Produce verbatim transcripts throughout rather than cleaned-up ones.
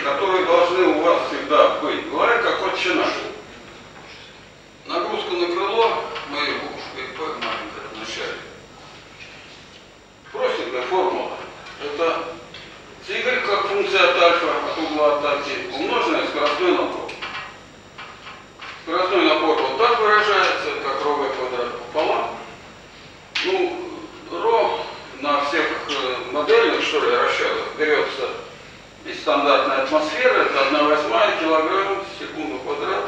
которые должны у вас всегда быть. Говорят, как отче наш. Нагрузка на крыло, мы ВП маленькая в начале. Простенькая формула. Это y как функция от альфа от угла атаки, умноженная скоростной напор. Скоростной напор вот так выражается, как ρ v квадрат пополам. Ну, ρ на всех модельных, что ли, расчетах берется из стандартной атмосферы, это одна восьмая килограмм в секунду квадрат.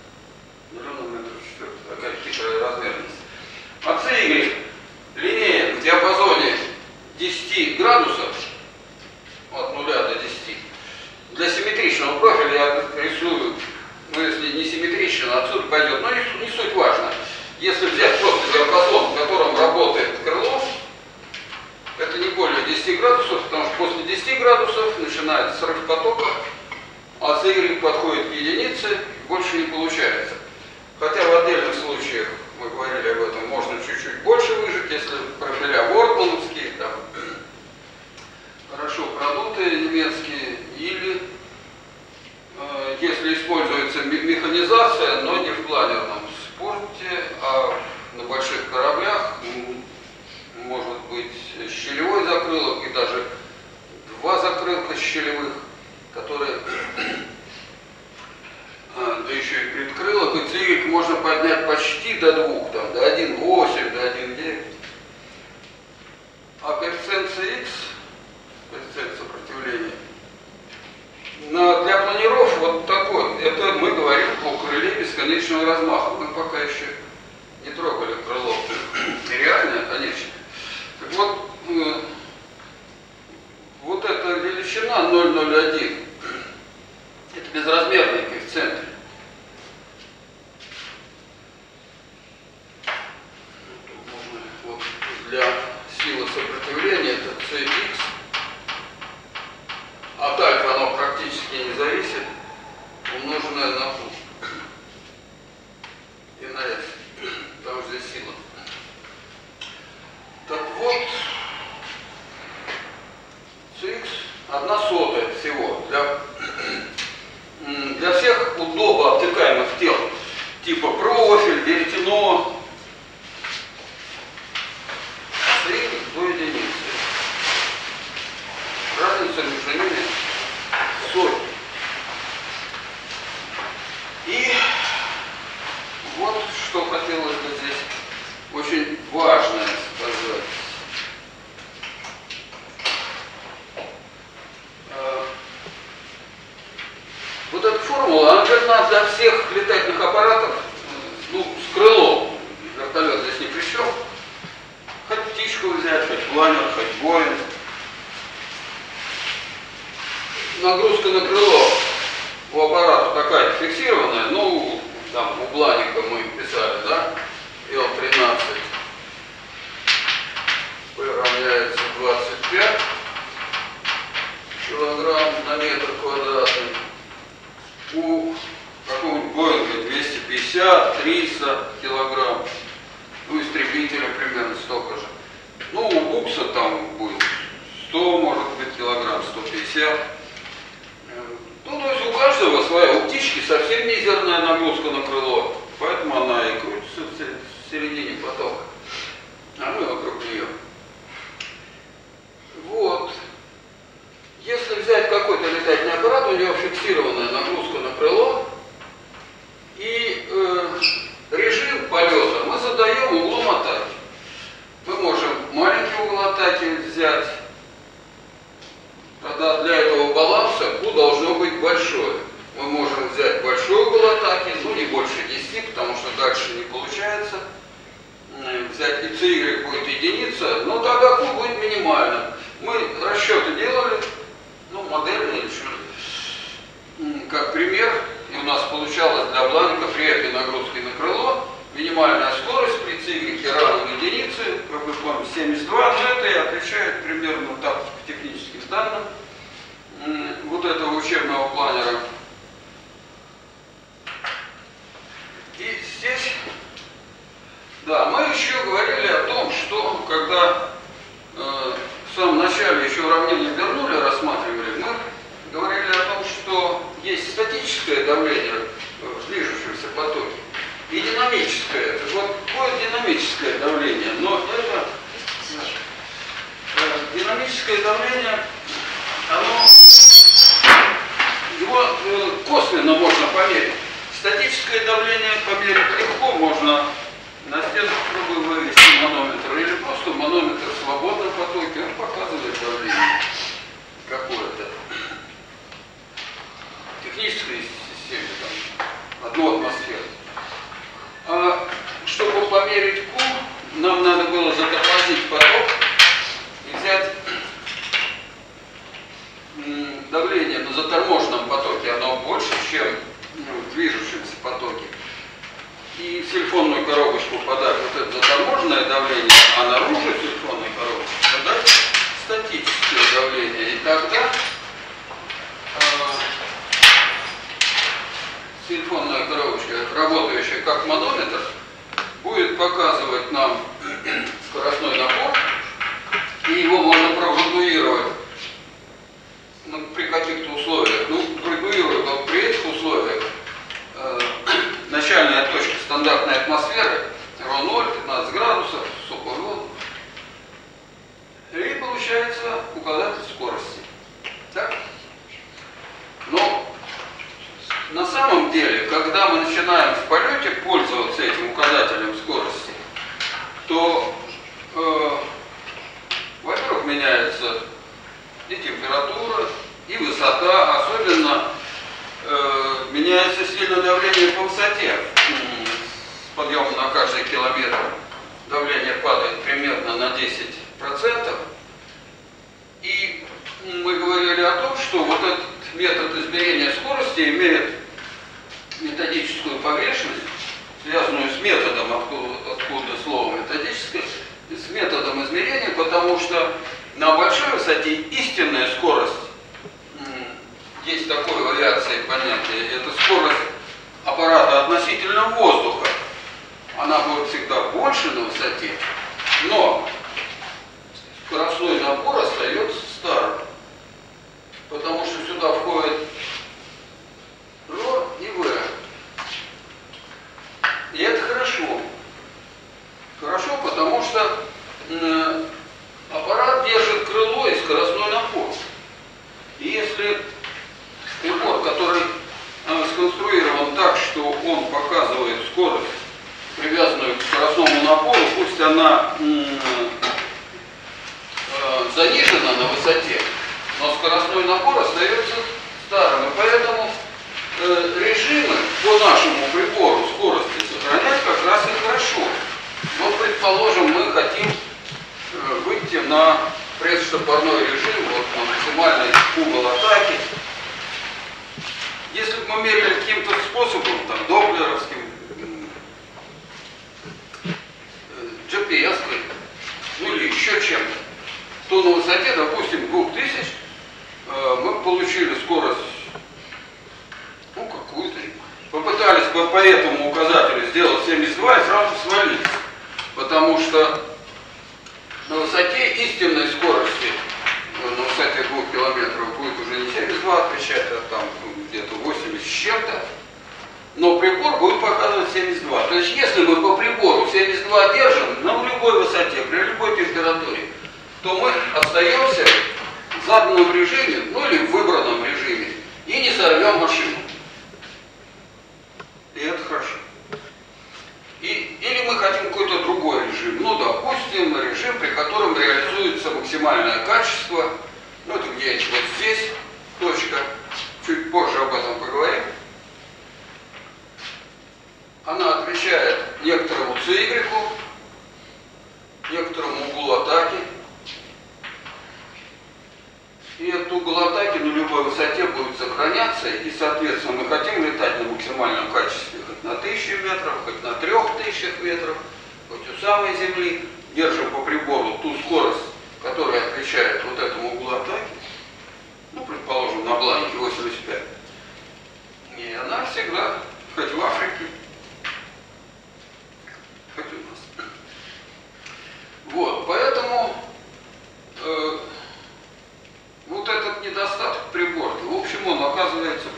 Такая хитрая размерность. А cy линея в диапазоне десяти градусов, от нуля до десяти. Для симметричного профиля я рисую, ну если не симметрично, отсюда пойдет, но не, не суть важно. Если взять просто диапазон, в котором работает крыло, это не более десяти градусов, потому что после десяти градусов начинается срыв потока, а cy подходит к единице, больше не получается. Хотя в отдельных случаях, мы говорили об этом, можно чуть-чуть больше выжать, если профиля вортмановские, там, хорошо продутые немецкие, или э, если используется механизация, но не в планерном спорте, а на больших кораблях, может быть щелевой закрылок и даже два закрылка щелевых, которые, да еще и предкрылок, и cy можно поднять почти до двух, там, до один целых восемь десятых, до один целых девять десятых. А коэффициент cx, коэффициент сопротивления, на, для планиров вот такой, это мы говорим о крыле бесконечного размаха. Мы пока еще не трогали крыло реальное, конечно. Так вот, э, вот эта величина ноль целых ноль один, это безразмерный коэффициент. Вот для силы сопротивления это cx. От альфа оно практически не зависит, умноженное на q. И на f. Потому что здесь сила. Так вот, cx одна сотая всего. Для, для всех удобно обтекаемых тел, типа профиль, веретено, cx до единицы. Разница между ними сотни. И вот что хотелось бы здесь очень важное сказать. Вот эта формула, она верна для всех летательных аппаратов, ну, с крылом. Вертолет здесь ни при чем. Хоть птичку взять, хоть планер, хоть Боинг. Нагрузка на крыло у аппарата такая фиксированная, ну, там у Бланика мы писали, да, эл тринадцать P равняется двадцать пять килограмм на метр квадратный. У какого-нибудь Боинга двести пятьдесят — триста килограмм, у истребителя примерно столько же. Ну, у букса там будет сто, может быть, килограмм, сто пятьдесят. Ну, то есть у каждого своя. У птички совсем мизерная нагрузка на крыло, поэтому она и крутится в середине потока, а мы вокруг нее. Вот. Если взять какой-то летательный аппарат, у него фиксированная нагрузка на крыло, и э, режим полета мы задаем углом атаки. Мы можем маленький угол атаки взять. Тогда для этого баланса Q должно быть большое. Мы можем взять большой угол атаки, ну не больше десяти, потому что дальше не получается. Взять и cy будет единица, но тогда Q будет минимальным. Мы расчеты делали, ну модельные еще, как пример, и у нас получалось для Бланика при этой нагрузке на крыло минимальная скорость при cy равна единице, как вы помните, семьдесят два, но это и отвечает примерно так к техническим данным вот этого учебного планера. И здесь, да, мы еще говорили о том, что когда э, в самом начале еще уравнение Бернулли рассматривали, мы говорили о том, что что есть статическое давление в движущемся потоке и динамическое. Вот какое динамическое давление, но это э, динамическое давление, оно, его э, косвенно можно померить. Статическое давление померить легко, можно на стенку трубы вывести манометр или просто манометр в свободном потоке, он показывает давление какое-то. В технической системе там одну атмосферу. А чтобы померить Q, нам надо было затормозить поток и взять давление на заторможенном потоке, оно больше, чем ну, в движущемся потоке. И в сильфонную коробочку подать вот это заторможенное давление, а наружу сильфонной коробочки подать статическое давление. И тогда э, сильфонная коробочка, работающая как манометр, будет показывать нам скоростной напор, и его можно проградуировать ну, при каких-то условиях. Ну, градуируют вот при этих условиях э, начальная точка стандартной атмосферы ро ноль, пятнадцать градусов, сухой. И получается указатель скорости. Так? Но на самом деле, когда мы начинаем в полете пользоваться этим указателем скорости, то, э, во-первых, меняется и температура, и высота, особенно э, меняется сильно давление по высоте. С подъемом на каждый километр давление падает примерно на десять процентов. И мы говорили о том, что вот этот метод измерения скорости имеет методическую погрешность, связанную с методом, откуда, откуда слово методическое, с методом измерения, потому что на большой высоте истинная скорость, есть такое в авиации понятие, это скорость аппарата относительно воздуха. Она будет всегда больше на высоте, но скоростной напор остается старым, потому что сюда входит ро и в. И это хорошо. Хорошо, потому что э, аппарат держит крыло и скоростной напор. И если прибор, который э, сконструирован так, что он показывает скорость, привязанную к скоростному напору, пусть она э, э, занижена на высоте, но скоростной напор остается старым. И поэтому э, режимы по нашему прибору скорости сохранять как раз и хорошо. Вот, предположим, мы хотим э, выйти на предштопорной режим, вот на максимальный угол атаки. Если бы мы мерили каким-то способом, там, доплеровским, джи пи эс-кой, ну или еще чем-то, то на высоте, допустим, двух тысяч э, мы получили скорость, ну, какую-то. Попытались бы по этому указателю сделать семьдесят два и сразу свалились. Потому что на высоте истинной скорости, на высоте двух километров, будет уже не семьдесят два отвечать, а там где-то восемьдесят с чем-то. Но прибор будет показывать семьдесят два. То есть если мы по прибору семьдесят два держим на любой высоте, при любой температуре, то мы остаемся в заданном режиме, ну или в выбранном режиме, и не сорвем машину. И это хорошо. И, или мы хотим какой-то другой режим. Ну, допустим, режим, при котором реализуется максимальное качество. Ну, это где-нибудь вот здесь точка. Чуть позже об этом поговорим. Она отвечает некоторому ци-Y, некоторому углу атаки. И этот угол атаки на любой высоте будет сохраняться, и, соответственно, мы хотим летать на максимальном качестве хоть на тысячу метров, хоть на трех тысячах метров, хоть у самой Земли, держим по прибору ту скорость, которая отвечает вот этому углу атаки, ну, предположим, на бланке восемьдесят пять. И она всегда, хоть в Африке, хоть у нас. Вот, поэтому э, вот этот недостаток прибора, в общем, он оказывается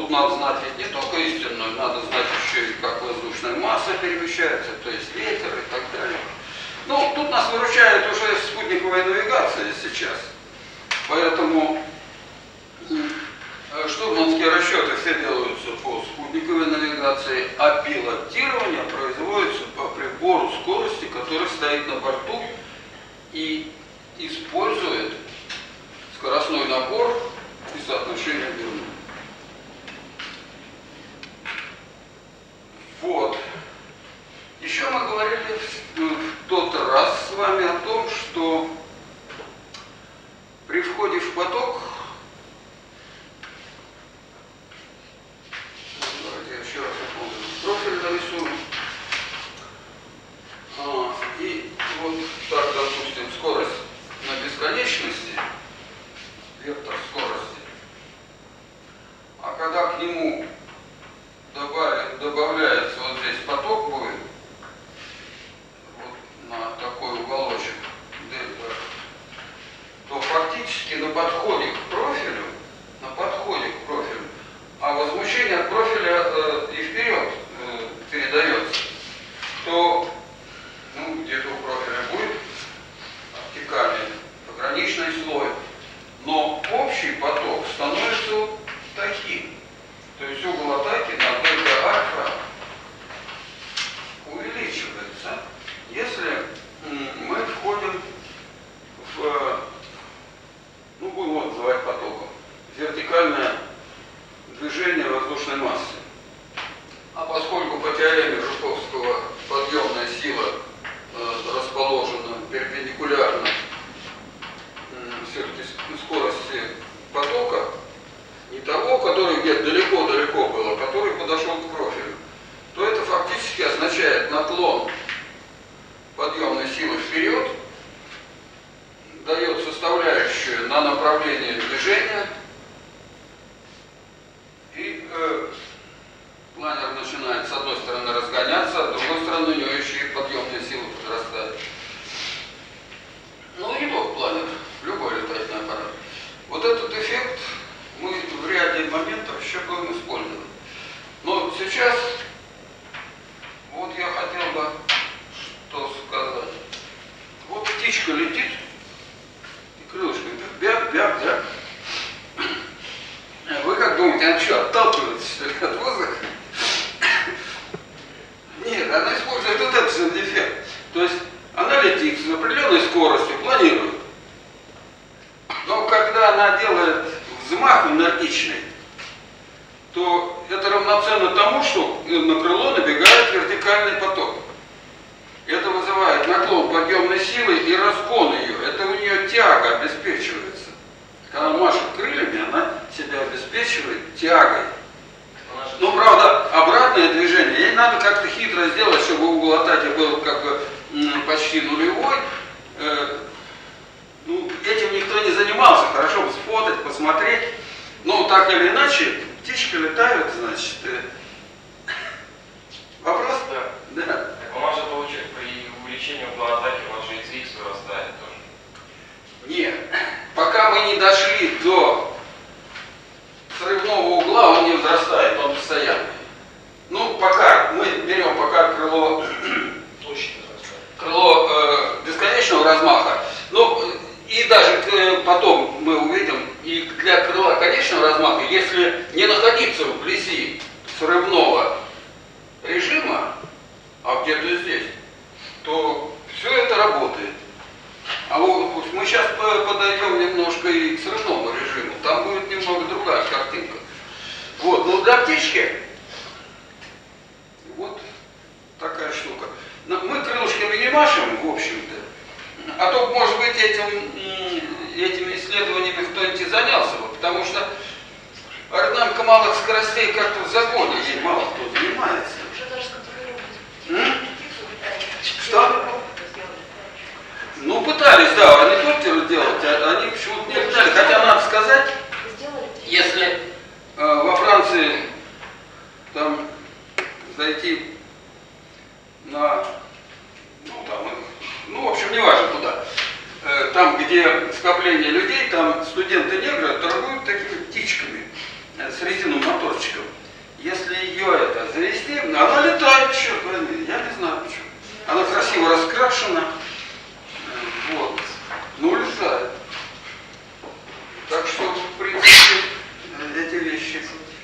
тут надо знать ведь не только истинную, надо знать еще и как воздушная масса перемещается, то есть ветер и так далее. Ну, тут нас выручает уже спутниковая навигация сейчас. Поэтому штурманские расчеты все делаются по спутниковой навигации, а пилотирование производится по прибору скорости, который стоит на борту и использует скоростной набор и соотношение длины. Вот. Еще мы говорили в, в тот раз с вами о том, что при входе в поток, давайте я еще раз напомню, профиль нарисую. А, и вот так, допустим, скорость на бесконечности, вектор скорости, а когда к нему добавили, добавляется вот здесь поток будет, вот на такой уголочек дельта, то фактически на подходе к профилю, на подходе к профилю, а возмущение от профиля э, и вперед э, передается, то ну, где-то у профиля будет обтекание, пограничный слой, но общий поток становится таким. То есть угол атаки на дельта альфа увеличивается, если мы входим в, ну будем его называть потоком, вертикальное движение воздушной массы. А поскольку по теореме Жуковского подъемная сила э, расположена перпендикулярно э, все-таки скорости потока, не того, который где-то далеко-далеко был, а который подошел к профилю, то это фактически означает наклон подъемной силы вперед, дает составляющую на направление движения, и э, планер начинает с одной стороны разгоняться, а с другой стороны у него еще и подъемная сила подрастает. Ну и не только планер, любой летательный аппарат. Вот этот эффект мы в ряде моментов еще будем использовать. Но сейчас вот я хотел бы что сказать. Вот птичка летит и крылышками бяк-бяк-бяк. Вы как думаете, она что, отталкивается от воздуха? Нет, она использует вот этот же эффект. То есть она летит с определенной скоростью, планирует. Но когда она делает взмах энергичный, то это равноценно тому, что на крыло набегает вертикальный поток. Это вызывает наклон подъемной силы и разгон ее. Это у нее тяга обеспечивается. Когда она машет крыльями, она себя обеспечивает тягой. Ну, правда, обратное движение, ей надо как-то хитро сделать, чтобы угол атаки был как бы почти нулевой. Ну, этим никто не занимался, хорошо бы сфотать, посмотреть. Но так или иначе, птички летают, значит. Вопрос? Да. Да. Так у нас же получается при увеличении угла атаки у нас же и икс вырастает тоже. Нет. Пока мы не дошли до срывного угла, он не возрастает, он постоянный. Ну, пока мы берем пока крыло, крыло э, бесконечного размаха, но и даже э, потом мы увидим, и для крыла конечного размаха, если не находиться вблизи срывного режима, а где-то здесь, то все это работает. А вот мы сейчас подойдем немножко и к срывному режиму, там будет немного другая картинка. Вот, но для птички вот такая штука. Мы крылышками не машем, в общем-то, а то, может быть, этим, этими исследованиями кто-нибудь и занялся, вот, потому что аэродинамика малых скоростей как-то в законе, ей мало кто занимается. Что? Ну, пытались, да, они тоже делать, а они почему-то не летали. Хотя, надо сказать, если э, во Франции там зайти на, ну, там, ну, в общем, не важно куда, э, там, где скопление людей, там студенты-негры торгуют такими птичками. с резиновым моторчиком. Если ее это завести, она летает, черт возьми, я не знаю почему. Она красиво раскрашена, вот, ну летает. Так что, в принципе, эти вещи.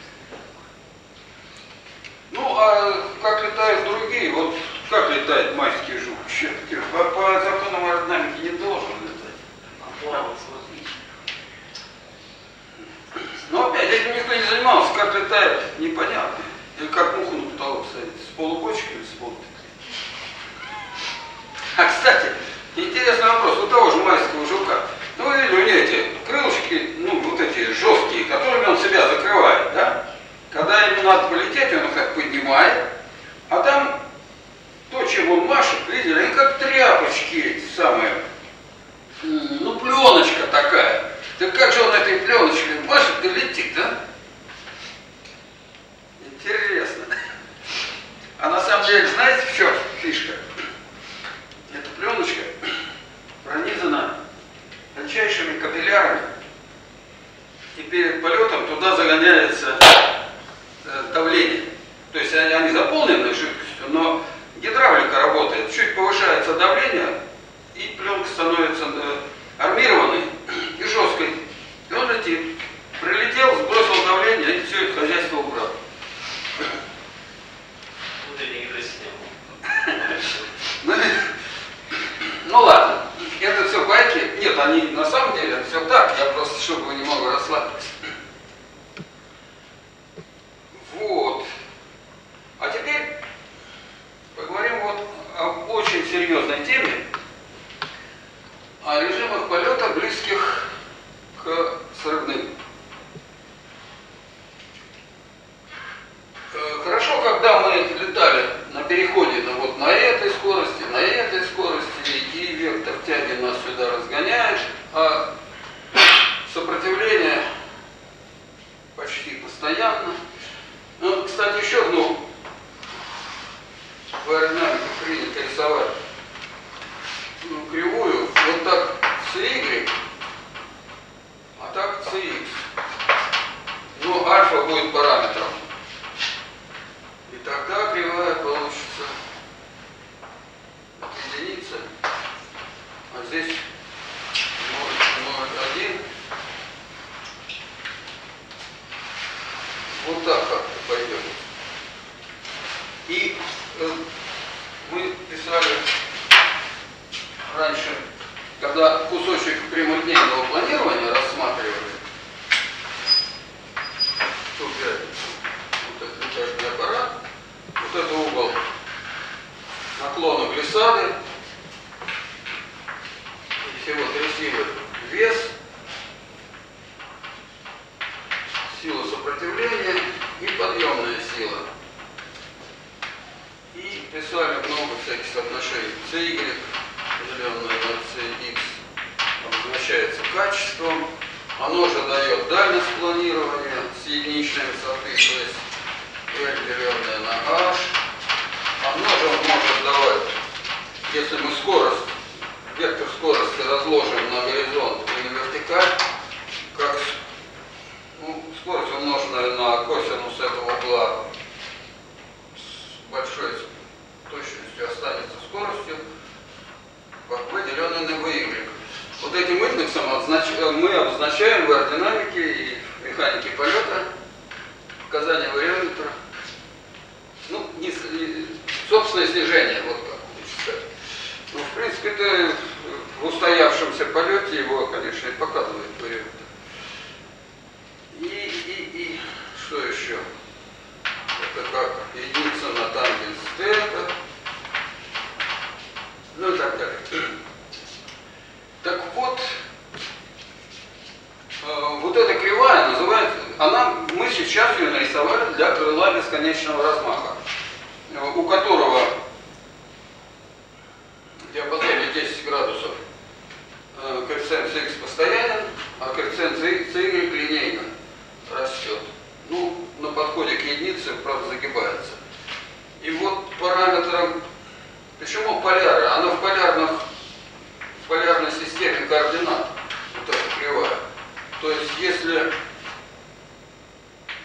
Ну, а как летают другие, вот как летает майский жук? Черт, по, по законам аэродинамики не должен летать. Но опять, этим никто не занимался, как летает, непонятно. Или как муха на потолок садится, с полубочкой или с полупетлей. А, кстати, интересный вопрос, у того же майского жука. Ну, вы видели, у него эти крылышки, ну, вот эти жесткие, которыми он себя закрывает, да? Когда ему надо полететь, он их как поднимает, а там то, чем он машет, видели, они как тряпочки эти самые, ну, пленочка такая. Так как же он этой пленочкой машет и летит, да? Интересно. А на самом деле, знаете, в чем фишка? Эта пленочка пронизана тончайшими капиллярами. И перед полетом туда загоняется давление. То есть они, они заполнены жидкостью, но гидравлика работает. Чуть повышается давление, и пленка становится э, армированной и жесткой. И он летит. Прилетел, сбросил давление, и все это хозяйство убрал. Ну ладно, это все байки. Нет, они на самом деле все так. Я просто, чтобы вы немного расслабились. Вот. А теперь поговорим вот об очень серьезной теме, о режимах полета, близких к срывным. Хорошо, когда мы летали на переходе на, вот, на этой скорости, на этой скорости, и вектор тяги нас сюда разгоняет, а сопротивление почти постоянно. Ну, кстати, еще одну в аэродинамике принято рисовать ну, кривую, вот так С-Y, а так С-Х. Ну, альфа будет параметром. И тогда кривая получится единица, а здесь ноль целых один. Вот так как-то пойдет. И э, мы писали раньше, когда кусочек прямолинейного планирования рассматривали, тут вот этот этажный аппарат, вот это угол наклона глиссады, всего три силы: вес, сила сопротивления и подъемная сила. И писали много всяких соотношений. С-Y, деленное на С-Х, обозначается качеством. Оно же дает дальность планирования с единичной высоты, то есть L, деленное на H. Оно же может давать, если мы скорость, вектор скорости разложим на горизонт и на вертикаль, как ну, скорость, умноженная на косинус этого угла с большой точностью, останется скоростью, как V, деленное на V. Вот этим индексом мы обозначаем в аэродинамике и в механике полета показания вариометра. Ну, не, собственное снижение, вот как лучше сказать. Ну, в принципе, это в устоявшемся полете его, конечно, и показывает вариометр. И, и, и что еще? Это как единица на тангенс θ. Ну и так далее. Так вот, э, вот эта кривая называется, она, мы сейчас ее нарисовали для крыла бесконечного размаха, э, у которого в диапазоне десять градусов э, коэффициент Х постоянен, а коэффициент Ц-Y линейно растет. Ну, на подходе к единице, правда, загибается. И вот параметром, почему поляры? Она в полярных в полярной системе координат, вот эта кривая. То есть, если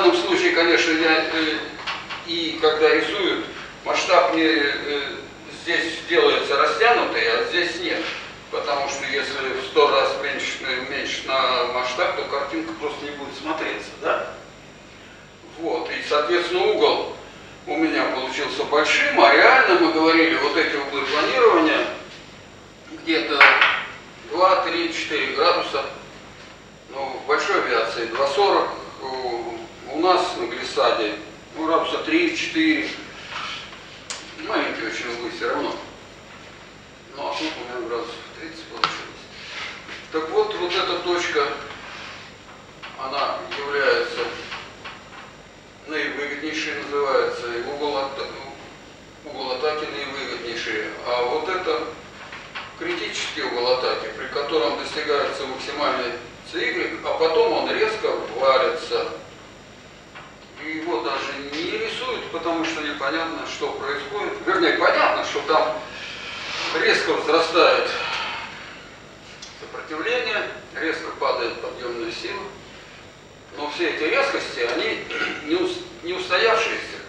данном случае, конечно, я э, и когда рисуют, масштаб не, э, здесь делается растянутый, а здесь нет. Потому что если в сто раз меньше, меньше на масштаб, то картинка просто не будет смотреться, да? Вот, и, соответственно, угол у меня получился большим, а реально мы говорили, вот эти углы планирования где-то два, три, четыре градуса. Ну, в большой авиации два сорок, у, у нас на глиссаде ну, градуса три-четыре. Маленькие очень углы все равно. Ну, а тут у меня градусов тридцать получилось. Так вот, вот эта точка, она является наивыгоднейшей, называется, и угол, от, угол атаки наивыгоднейший. А вот это критический угол атаки, при котором достигается максимальный цикл, а потом он резко валится. И его даже не рисуют, потому что непонятно, что происходит. Вернее, понятно, что там резко возрастает сопротивление, резко падает подъемная сила. Но все эти резкости, они не устоявшиеся.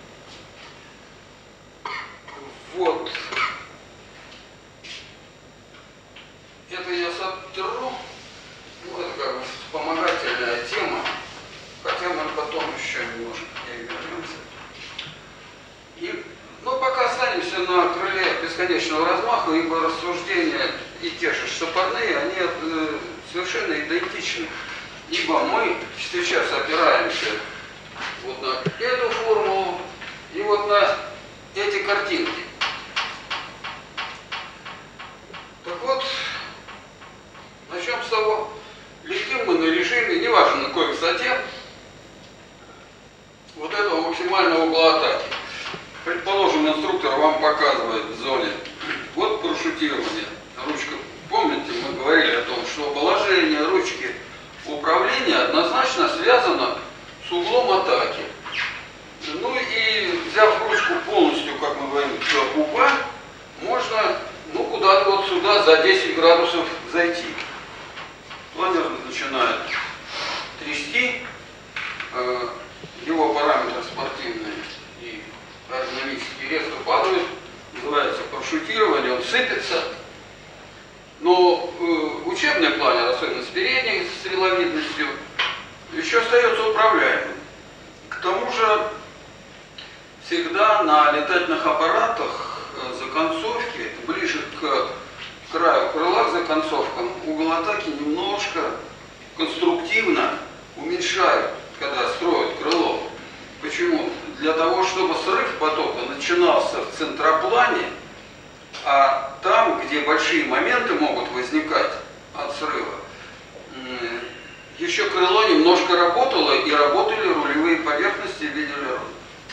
Вот. Это я сотру. Ну, это как бы вспомогательная тема. Хотя мы потом еще немножко к ней вернемся. И, ну, пока останемся на крыле бесконечного размаха, ибо рассуждения и те же штопорные, они э, совершенно идентичны. Ибо мы сейчас опираемся вот на эту формулу и вот на эти картинки. Так вот, начнем с того, летим мы на режиме, неважно на какой высоте, вот этого максимального угла атаки. Предположим, инструктор вам показывает в зоне. Вот парашютирование. Ручка. Помните, мы говорили о том, что положение ручки управления однозначно связано с углом атаки. Ну и взяв ручку полностью, как мы говорим, в упа, можно ну, куда-то вот сюда за десять градусов зайти. Планер начинает трясти, э, его параметры спортивные и аэродинамические резко падают, называется парашютирование, он сыпется. Но э, учебный планер, особенно с передней стреловидностью, еще остается управляемым. К тому же всегда на летательных аппаратах э, законцовки, ближе к краю крыла, к законцовкам, угол атаки немножко конструктивно уменьшают, когда строят крыло. Почему? Для того, чтобы срыв потока начинался в центроплане, а там, где большие моменты могут возникать от срыва, еще крыло немножко работало, и работали рулевые поверхности в виде элеронов.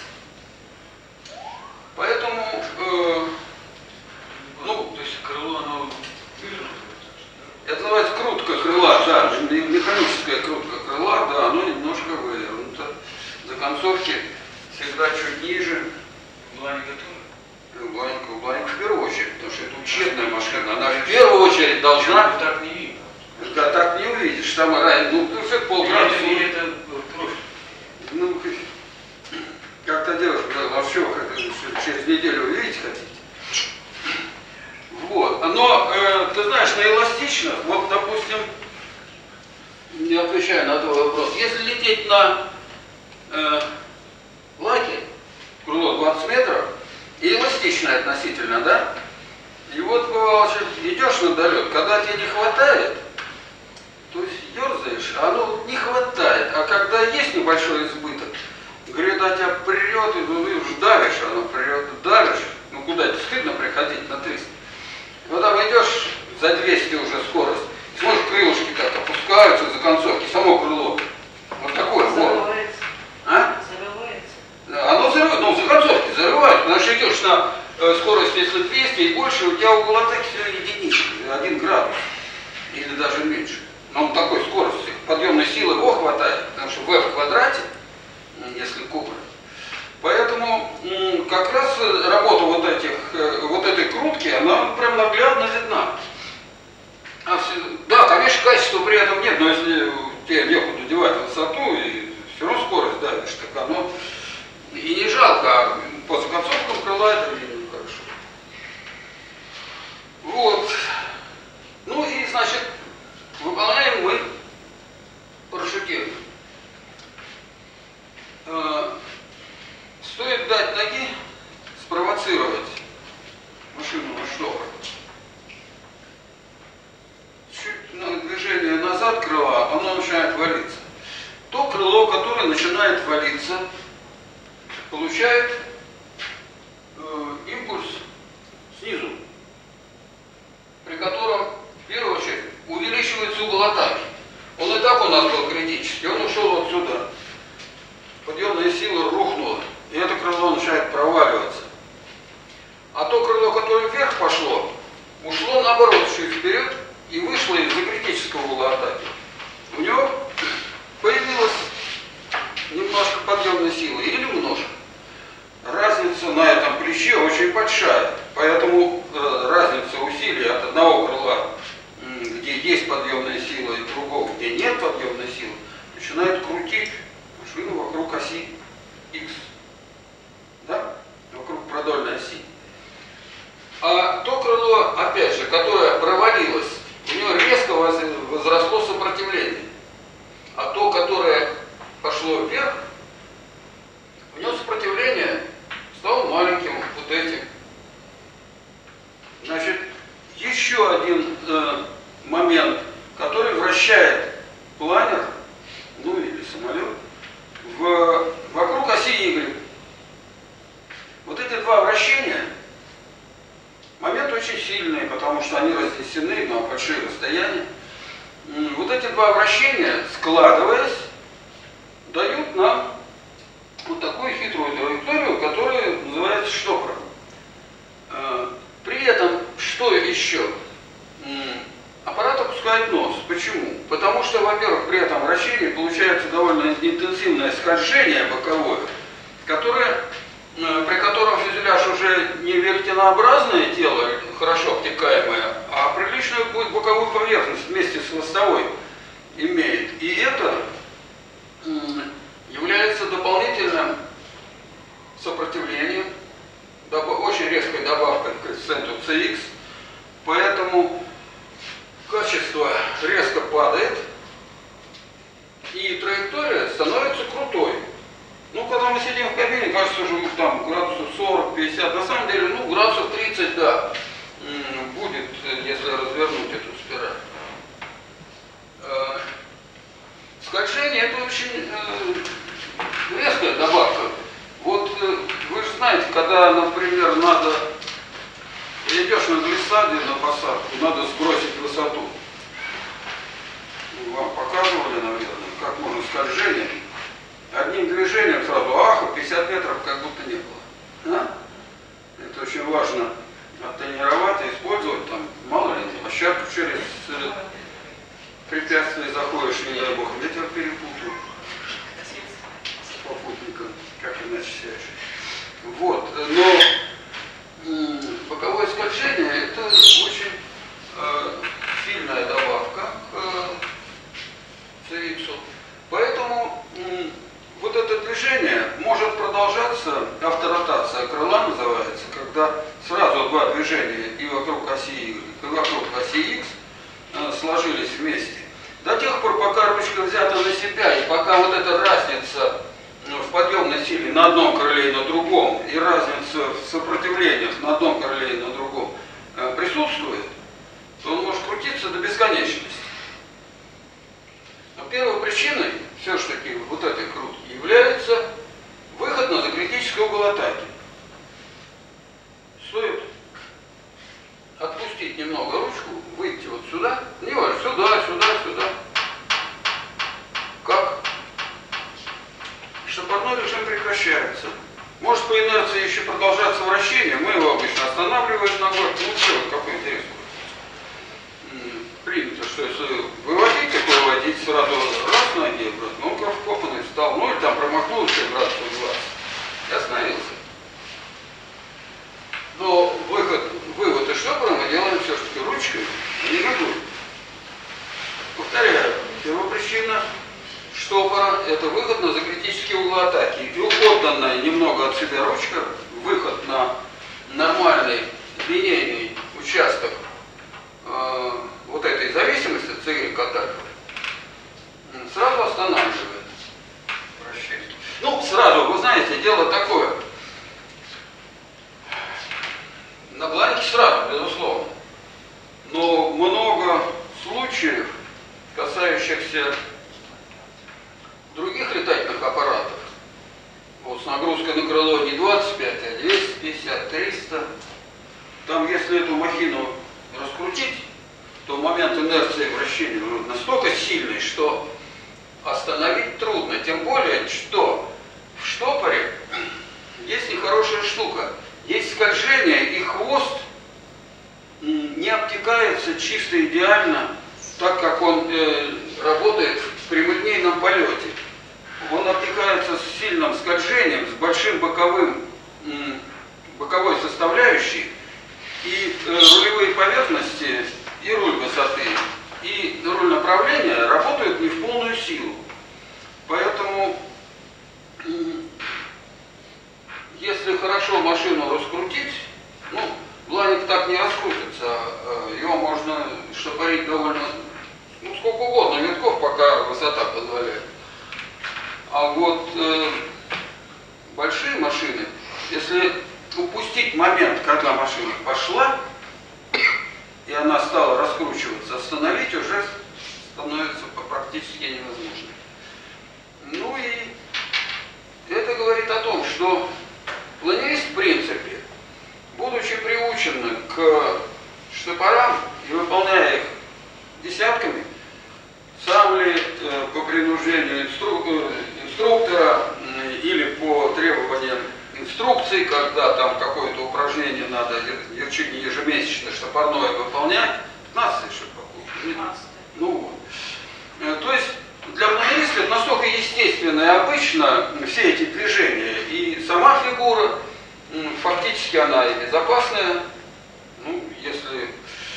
Поэтому, э, ну, то есть крыло, оно это называется крутка крыла, да, механическая крутка крыла, да, оно немножко вывернуто. Законцовки всегда чуть ниже. была не готова? Угловник, угловник в первую очередь, потому что это учебная машина, она в первую очередь должна... Так не видно. Да, так не увидишь, там ну, ну все полградуса. Или это профиль? Ну, как-то девушка говорила, а что, как, через неделю увидеть хотите? Вот, но, э, ты знаешь, на эластичных, вот, допустим, не отвечая на твой вопрос, если лететь на э, лаке, крыло двадцать метров, и эластичное относительно, да? И вот, бывало, что идешь на долет, когда тебе не хватает, то есть ерзаешь, а оно не хватает. А когда есть небольшой избыток, гряда тебя прет, и ну, ты уж давишь, оно прет, давишь. Ну куда тебе стыдно приходить на триста. Вот там идешь за двести уже скорость, смотришь, крылышки как опускаются за концовки, само крыло. Вот такое вот. А? Оно зарывает, ну, за концовки зарывает, потому что идешь на э, скорость, если двести и больше, у тебя угол атаки все единичный, один градус, или даже меньше. Но он такой скорости, подъемной силы его хватает, потому что v в квадрате, если кубы. Поэтому как раз работа вот, этих, вот этой крутки, она прям наглядно видна. А все, да, конечно, качества при этом нет, но если тебе некуда девать высоту, и все равно скорость, да. начинает валиться, получает э, импульс снизу, при котором в первую очередь увеличивается угол атаки. Он и так у нас был критический, он ушел вот сюда. Подъемная сила рухнула, и это крыло начинает проваливаться. А то крыло, которое вверх пошло, ушло наоборот чуть вперед и вышло из-за критического угла атаки. У него появилась немножко подъемной силы или немножко. Разница на этом плече очень большая, поэтому э, разница усилий от одного крыла, где есть подъемная сила, и другого, где нет подъемной силы, начинает крутить машину вокруг оси X, да? Вокруг продольной оси. А то крыло, опять же, которое провалилось, у него резко возросло сопротивление. А то, которое пошло вверх, у него сопротивление стало маленьким, вот этим. Значит, еще один э, момент, который вращает планер, ну или самолет, в, вокруг оси Y. Вот эти два вращения, момент очень сильный, потому что они разнесены на большие расстояния. Вот эти два вращения, складываясь, дают нам вот такую хитрую траекторию, которая называется штопором. При этом, что еще? Аппарат опускает нос. Почему? Потому что, во-первых, при этом вращении получается довольно интенсивное скольжение боковое, которое, при котором фюзеляж уже не веретенообразное тело, хорошо обтекаемое, а приличную будет боковую поверхность вместе с хвостовой имеет. И это является дополнительным сопротивлением, очень резкой добавкой к коэффициенту си икс, поэтому качество резко падает, и траектория становится крутой. Ну, когда мы сидим в кабине, кажется, уже там градусов сорок-пятьдесят, на самом деле, ну, градусов тридцать, да, будет, если развернуть эту спираль. Скольжение – это очень резкая добавка. Вот вы же знаете, когда, например, надо, идешь на глиссаде на посадку, надо сбросить высоту. Вам показывали, наверное, как можно скольжение. Одним движением сразу, ах, пятьдесят метров как будто не было. А? Это очень важно оттренировать и использовать. Там, мало ли, площадку через препятствия заходишь, не дай бог, ветер перепутал с попутником, как иначе сядешь. Вот, но боковое скольжение – это очень э, сильная добавка к си икс. Поэтому э, вот это движение может продолжаться, авторотация крыла называется, когда сразу два движения и вокруг оси Y, и вокруг оси X э, сложились вместе. До тех пор, пока ручка взята на себя, и пока вот эта разница в подъемной силе на одном крыле и на другом, и разница в сопротивлениях на одном крыле и на другом э, присутствует, то он может крутиться до бесконечности. Но первой причиной все-таки вот этой крутки является выход на закритический угол атаки. Стоит отпустить немного ручку, выйти вот сюда, не важно, сюда, сюда, сюда. Как? Штопорной режим прекращается. Может по инерции еще продолжаться вращение, мы его обычно останавливаем ногой. Ну все, какой интерес. Принято, что если выводить, так выводить сразу раз ноги, ну как вкопанный встал, ну или там промахнулся градусов двадцать и остановился. Но выход, вывод из штопора мы делаем все-таки ручкой, а не ногой. Повторяю, первопричина штопора – это выход на закритический угол атаки. И отданная немного от себя ручка, выход на нормальный линейный участок э, вот этой зависимости от си икс атаки сразу останавливает вращение. Ну, сразу, вы знаете, дело такое. На бланке сразу, безусловно. Но много случаев, касающихся других летательных аппаратов, нагрузка на крыло не двадцать пять, а двести пятьдесят, триста. Там, если эту махину раскрутить, то момент инерции вращения настолько сильный, что остановить трудно. Тем более, что в штопоре есть нехорошая штука. Есть скольжение, и хвост не обтекается чисто идеально, так как он э, работает в прямолинейном полете. Он обтекается с сильным скольжением, с большим боковым, м, боковой составляющей, и э, рулевые поверхности, и руль высоты, и руль направления работают не в полную силу. Поэтому, м, если хорошо машину раскрутить, ну, бланик так не раскрутится, его можно штопорить довольно, ну, сколько угодно витков, пока высота позволяет. А вот э, большие машины, если упустить момент, когда машина пошла, и она стала раскручиваться, остановить уже становится практически невозможно. Ну и это говорит о том, что планерист, в принципе, будучи приучен к штопорам и выполняя их десятками, сам ли э, по принуждению инстру... инструктора э, или по требованиям инструкции, когда там какое-то упражнение надо чуть не ежемесячно штопорное выполнять, пятнадцать штопоров. Ну вот. Э, то есть для планериста это настолько естественно и обычно все эти движения, и сама фигура, фактически она и безопасная, ну, если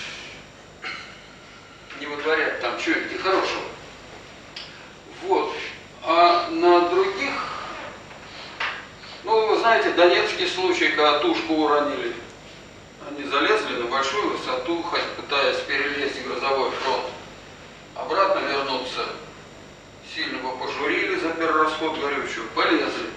не вытворять там чего-нибудь нехорошего. Вот. А на других, ну, вы знаете, донецкий случай, когда тушку уронили. Они залезли на большую высоту, хоть пытаясь перелезть грозовой фронт. Обратно вернуться сильно бы пожурили за перерасход горючего, полезли.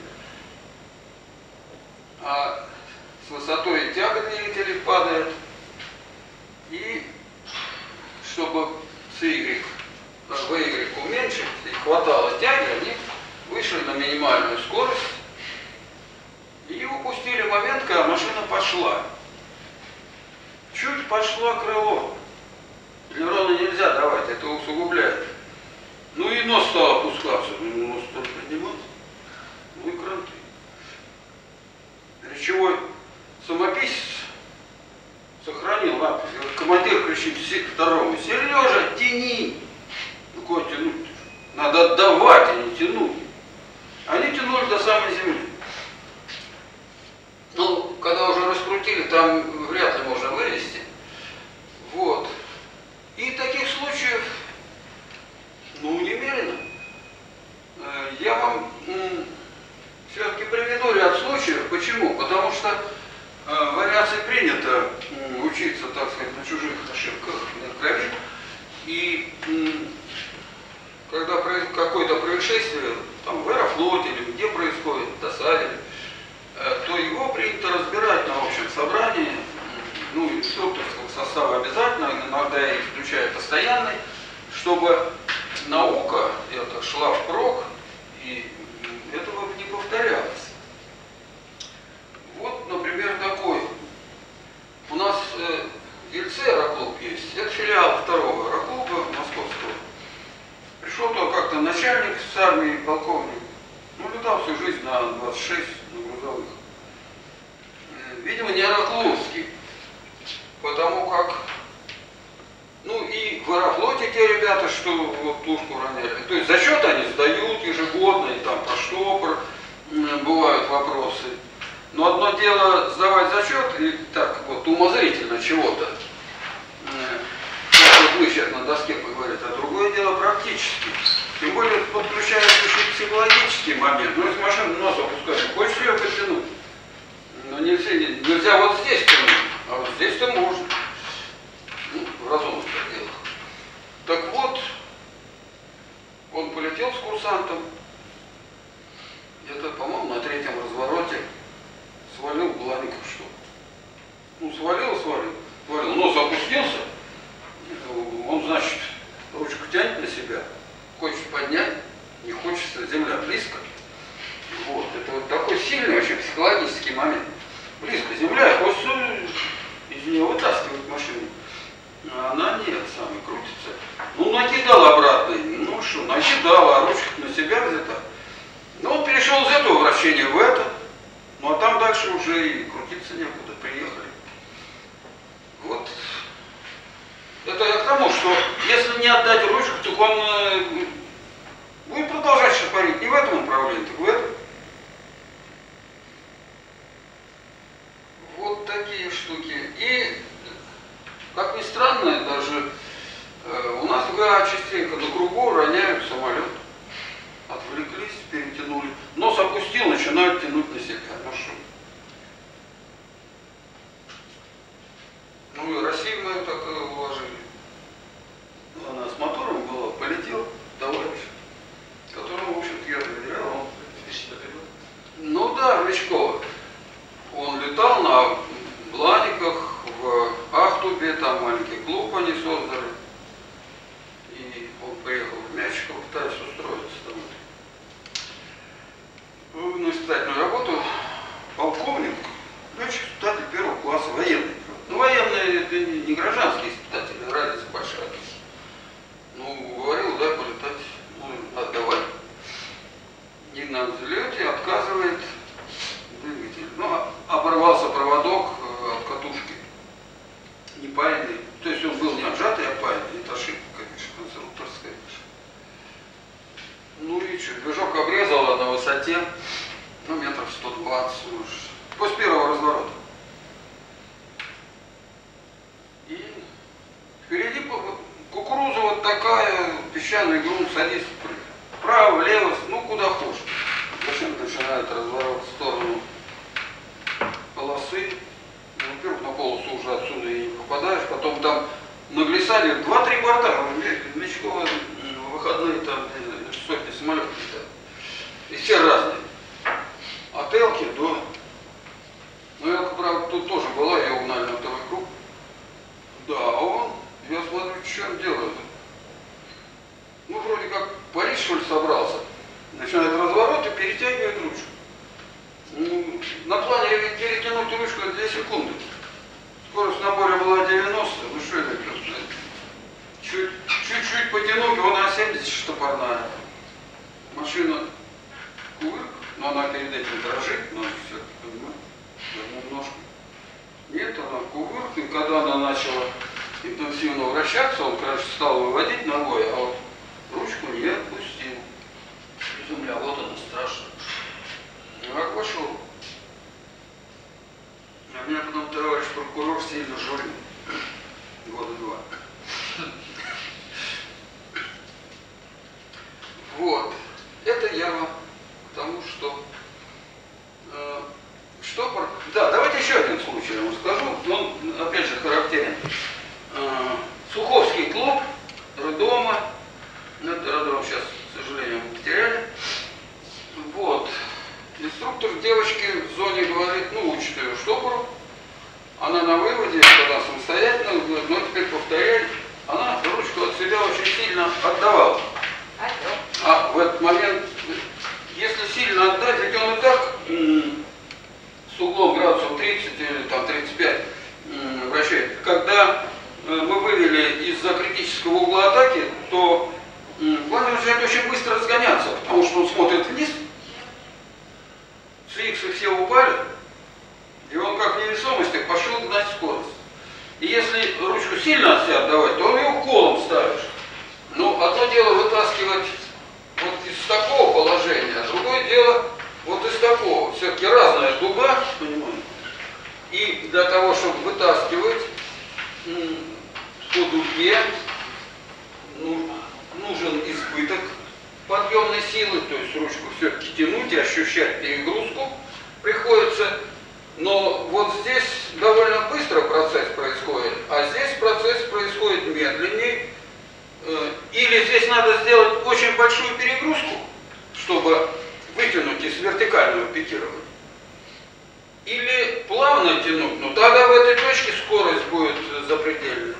А с высотой тяга двигателей падает, и чтобы С Y, В Y уменьшить и хватало тяги, они вышли на минимальную скорость и упустили момент, когда машина пошла. Чуть пошло крыло. Элероны нельзя давать, это усугубляет. Ну и нос стал опускаться, ну нос стал подниматься, ну и кранты. Речевой самописец сохранил надпись. Командир кричит второму: Сережа, тяни! Ну куда тянуть? Надо отдавать, а не тянуть. Они тянули до самой земли. Ну, когда уже раскрутили, там вряд ли можно вывести. Вот. И таких случаев, ну, немерено. Я вам все-таки приведу ряд случаев. Почему? Потому что э, в авиации принято э, учиться, так сказать, на чужих ошибках, на крови. И э, когда какое-то происшествие, там в Аэрофлоте или где происходит, в ДОСАВе, э, то его принято разбирать на общем собрании. Ну, инструкторского состава обязательно, иногда и включая постоянный, чтобы наука это шла впрок, и этого не повторялось. Вот, например, такой. У нас э, в Ельце аэроклуб есть. Это филиал второго аэроклуба московского. Пришел туда как-то начальник с армии, полковник. Ну, летал всю жизнь на двадцать шесть, на грузовых. Э, видимо, не аэроклубский. Потому как, ну и в Аэрофлоте те ребята, что вот тушку роняли, то есть зачет они сдают ежегодно, и там про штопор бывают вопросы. Но одно дело сдавать зачет и так вот умозрительно чего-то, как вот мы сейчас на доске поговорим, а другое дело практически. Тем более подключается еще психологический момент. Ну, если машину нос опускать, хочешь ее потянуть, но нельзя, нельзя вот здесь тянуть. А вот здесь-то можно. Ну, в разумных пределах. Так вот, он полетел с курсантом. Это, по-моему, на третьем развороте свалил бланик в штуку. Ну, свалил, свалил. Свалил. Нос опустился. Он, значит, ручку тянет на себя. Хочет поднять. Не хочется. Земля близко. сообщение в это, ну а там дальше уже и крутиться некуда, приехали. Вот. Это я к тому, что если не отдать ручку, то он э, будет продолжать шапорить не в этом направлении, так в этом. Вот такие штуки. И, как ни странно, даже э, у нас в ГА частенько на кругу роняют самолет. Отвлеклись, перетянули. Нос опустил, начинают тянуть на себя. Ну что? Ну и Россию мы так уложили. Она с мотором была, полетел товарищ, которому, в общем-то, я доверял. Ну да, Рычкова. Он летал на Бланиках, в Ахтубе, там маленький клуб они создали. И он приехал в Мячиков, пытаясь устроиться там. На испытательную работу полковник, летчик, испытатель первого класса, военный. Ну, военные это не гражданские испытатели, разница большая. Ну, говорил, дай полетать, ну, отдавай. И на взлете отказывает двигатель. Ну, оборвался проводок от катушки, непаянный. То есть он был не отжатый, а паянный. Это ошибка, конечно, конструкторская. Ну и что, движок обрезал на высоте, ну, метров сто двадцать, может, после первого разворота. И впереди кукуруза вот такая, песчаный грунт, садись вправо, влево, ну, куда хочешь. Машина начинает разворот в сторону полосы. Ну, во-первых, на полосу уже отсюда и не попадаешь, потом там на глиссаде два-три борта, Мечкова выходные там сотни самолетов летают. И все разные. От Элки до... Ну, Элка, правда, тут тоже была, ее угнали на второй круг. Да, а он, я смотрю, что он делает. Ну, вроде как Париж, что ли, собрался. Начинает разворот и перетягивает ручку. Ну, на плане перетянуть ручку две секунды. Скорость на наборе была девяносто, ну что это просто? Чуть-чуть потянуть, вон на семьдесят штопорная. Машина кувырк, но она перед этим дрожит, надо все-таки понимать, немножко. Нет, она кувырк, и когда она начала интенсивно вращаться, он, конечно, стал выводить ногой, а вот ручку не отпустил. Земля, вот она, страшно. Ну, как вошел. А меня потом товарищ прокурор сильно журил. Года два. Вот. Это я вам к тому, что... Э, что... Да, давайте еще один случай я вам скажу. Он, опять же, характерен. Э, Суховский клуб, роддома. Этот роддом сейчас, к сожалению, мы потеряли. Вот. Инструктор девочки в зоне говорит, ну, учит ее штопору. Она на выводе, когда самостоятельно, говорит, ну, теперь повторяй. Она ручку от себя очень сильно отдавала. А в этот момент, если сильно отдать, ведь он и так м, с углом градусов тридцать или там тридцать пять м, вращает. Когда э, мы вывели из-за критического угла атаки, то м, планер начинает очень быстро разгоняться, потому что он смотрит вниз, си иксы все упали, и он как невесомость пошел гнать скорость. И если ручку сильно от себя отдавать, то он ее колом ставишь. Ну, одно дело вытаскивать вот из такого положения, а другое дело вот из такого. Все-таки разная дуга, понимаете? И для того, чтобы вытаскивать по дуге, ну, нужен избыток подъемной силы, то есть ручку все-таки тянуть и ощущать перегрузку приходится. Но вот здесь довольно быстро процесс происходит, а здесь процесс происходит медленнее. Или здесь надо сделать очень большую перегрузку, чтобы вытянуть из вертикального пикирования. Или плавно тянуть, но тогда в этой точке скорость будет запредельная.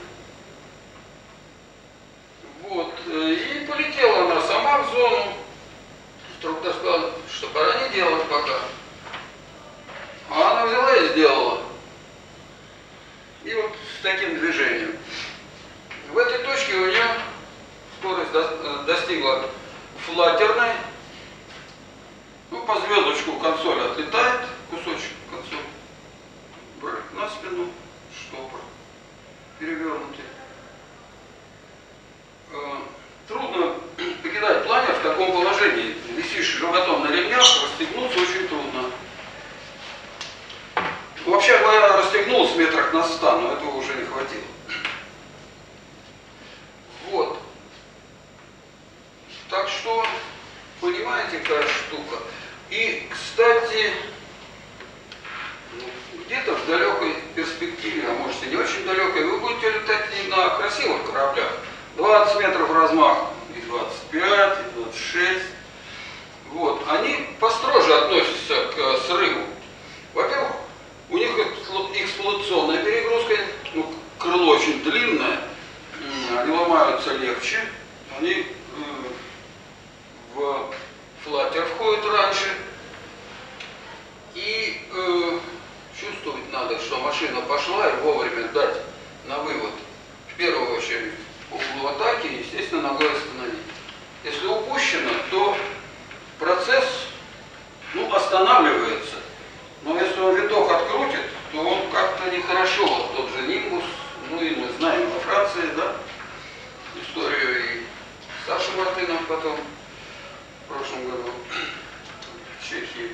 Вот. И полетела она сама в зону. Инструктор сказал, что пора не делать пока. А она взяла и сделала. И вот с таким движением. В этой точке у нее скорость достигла флаттерной. Ну, по звездочке ручку консоль отлетает, кусочек консоли, брать на спину, штопор перевернутый. Трудно покидать планер в таком положении. Висишь животом на ремнях, расстегнуться очень трудно. Вообще говоря, расстегнулся метрах на ста, но этого уже не хватило. Вот. Так что, понимаете, какая штука. И, кстати, где-то в далекой перспективе, а может и не очень далекой, вы будете летать не на красивых кораблях. двадцать метров размах, и двадцать пять, и двадцать шесть. Вот. Они построже относятся к срыву. Во-первых, у них эксплуатационная перегрузка, ну, крыло очень длинное, они ломаются легче, они э, в флаттер входят раньше. И э, чувствовать надо, что машина пошла, и вовремя дать на вывод. В первую очередь по углу атаки, естественно, ногой остановить. Если упущено, то процесс, ну, останавливается. Но если он винток открутит, то он как-то нехорошо. Вот тот же Нимбус, ну и мы знаем во Франции, да, историю и Саши Мартынов потом в прошлом году в Чехии.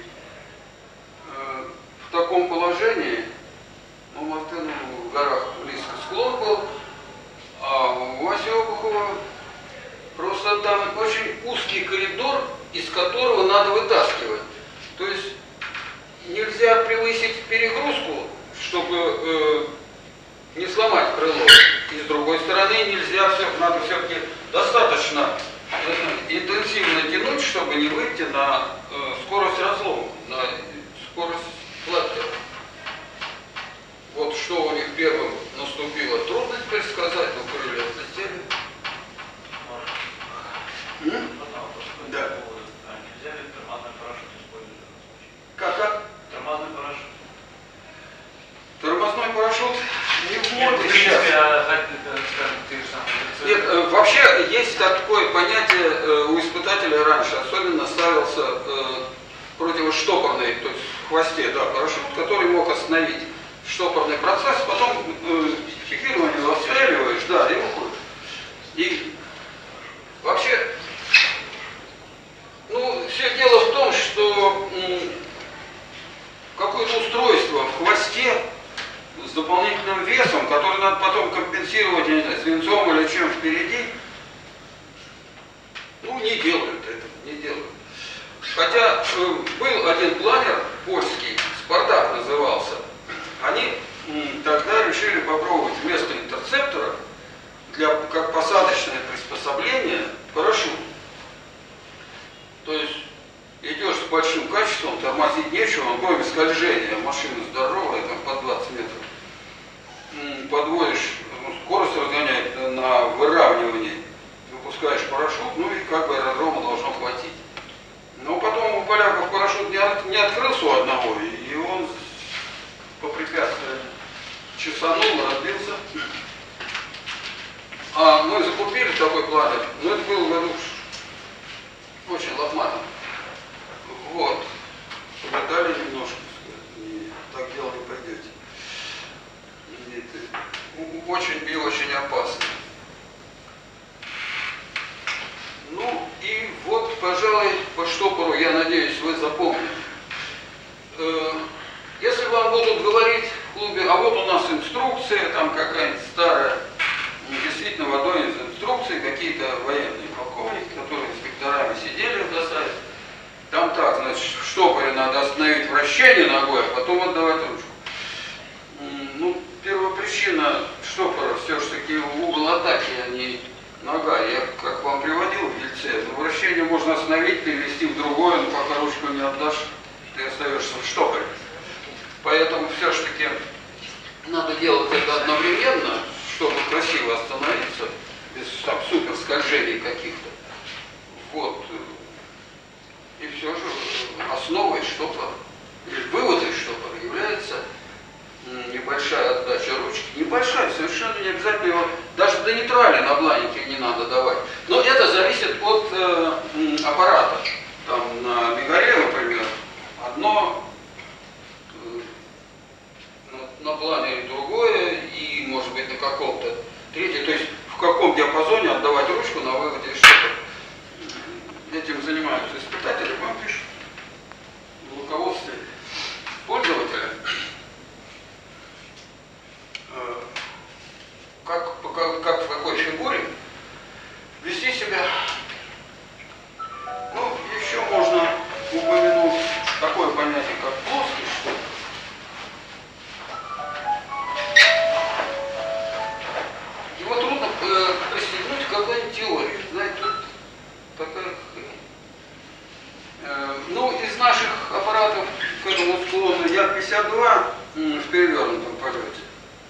В таком положении, ну, Мартынов в горах близко склон был, а у Васи Обухова просто там очень узкий коридор, из которого надо вытаскивать. То есть нельзя превысить перегрузку, чтобы э, не сломать крыло. И с другой стороны нельзя, все, надо все-таки достаточно э, интенсивно тянуть, чтобы не выйти на э, скорость разлома, на скорость флаттера. Вот что у них первым наступило, трудно теперь сказать, но крылья отлетели. Да. Нельзя ли тормозной парашют использовать? Как, как? Тормозной парашют. Тормозной парашют не в Нет, моде в сейчас. принципе, а, скажем, те же самые. Нет, э, вообще есть такое понятие э, у испытателя раньше, особенно ставился э, противоштопорный, то есть в хвосте, да, парашют, который мог остановить штопорный процесс, потом э, фиксирование его отстреливаешь, да, и уходишь. И вообще, ну, все дело в том, что м, какое-то устройство в хвосте с дополнительным весом, который надо потом компенсировать, я не знаю, свинцом или чем впереди, ну, не делают это, не делают. Хотя э, был один планер польский, Спартак назывался, они м, тогда решили попробовать вместо интерцептора, для, как посадочное приспособление, парашют. То есть идешь с большим качеством, тормозить нечего, кроме скольжения, машина здоровая, там по двадцать метров. Подводишь, ну, скорость разгоняет на выравнивании, выпускаешь парашют, ну и как бы аэродрома должно хватить. Но потом у поляков парашют не, от, не открылся у одного, и он по препятствию чесанул, разбился. А мы закупили такой планер, но это было в году очень лохматым. Вот. Полетали немножко, и так дело не пойдете. Это очень и очень опасно. Ну и вот, пожалуй, по штопору, я надеюсь, вы запомнили. Если вам будут говорить в клубе, а вот у нас инструкция, там какая-нибудь старая, действительно в одной из инструкций какие-то военные полковники, которые инспекторами сидели в досаде, там так, значит, в штопоре надо остановить вращение ногой, а потом отдавать ручку. Ну, первопричина штопора все-таки угол атаки, а не нога. Я как вам приводил в Ельце, но вращение можно остановить, перевести в другое, но пока ручку не отдашь, ты остаешься в штопоре. Поэтому все-таки надо делать это одновременно, чтобы красиво остановиться, без там супер скольжений каких-то. Вот. И все же основой штопора, или выводом штопора является небольшая отдача ручки. Небольшая, совершенно не обязательно его, даже до нейтрали на бланике не надо давать. Но это зависит от э, аппарата. Там на Мегаре, например, этому склону Як пятьдесят два в перевернутом полете.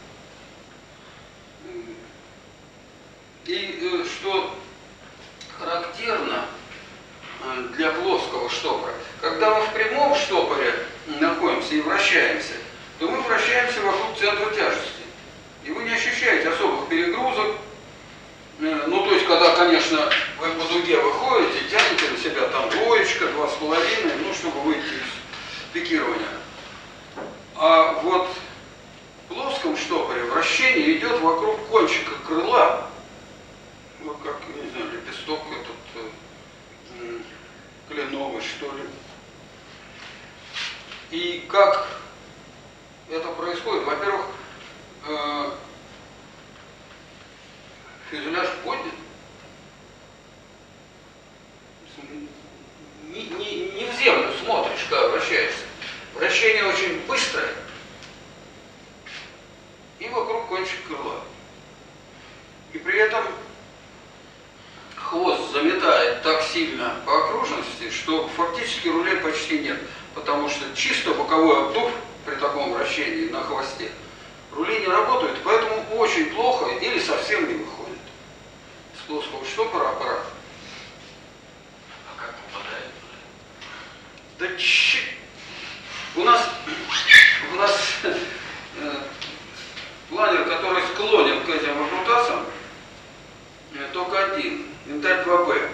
И что характерно для плоского штопора, когда мы в прямом штопоре находимся и вращаемся, то мы вращаемся вокруг центра тяжести. И вы не ощущаете особых перегрузок. Ну, то есть, когда, конечно, вы по дуге выходите, тянете на себя там двоечка, два с половиной, ну, чтобы выйти из пикирования. А вот в плоском штопоре вращение идет вокруг кончика крыла, вот как, не знаю, лепесток этот э, кленовый, что ли. И как это происходит? Во-первых, э, фюзеляж поднят. Не, не, не в землю смотришь, когда вращаешься. Вращение очень быстрое. И вокруг кончик крыла. И при этом хвост заметает так сильно по окружности, что фактически рулей почти нет. Потому что чисто боковой обдув при таком вращении на хвосте рули не работают, поэтому очень плохо или совсем не выходит с плоского штопора аппарат. А как попадает? Да че... У нас, у нас э, планер, который склонен к этим выкрутасам, э, только один, Интель два бэ.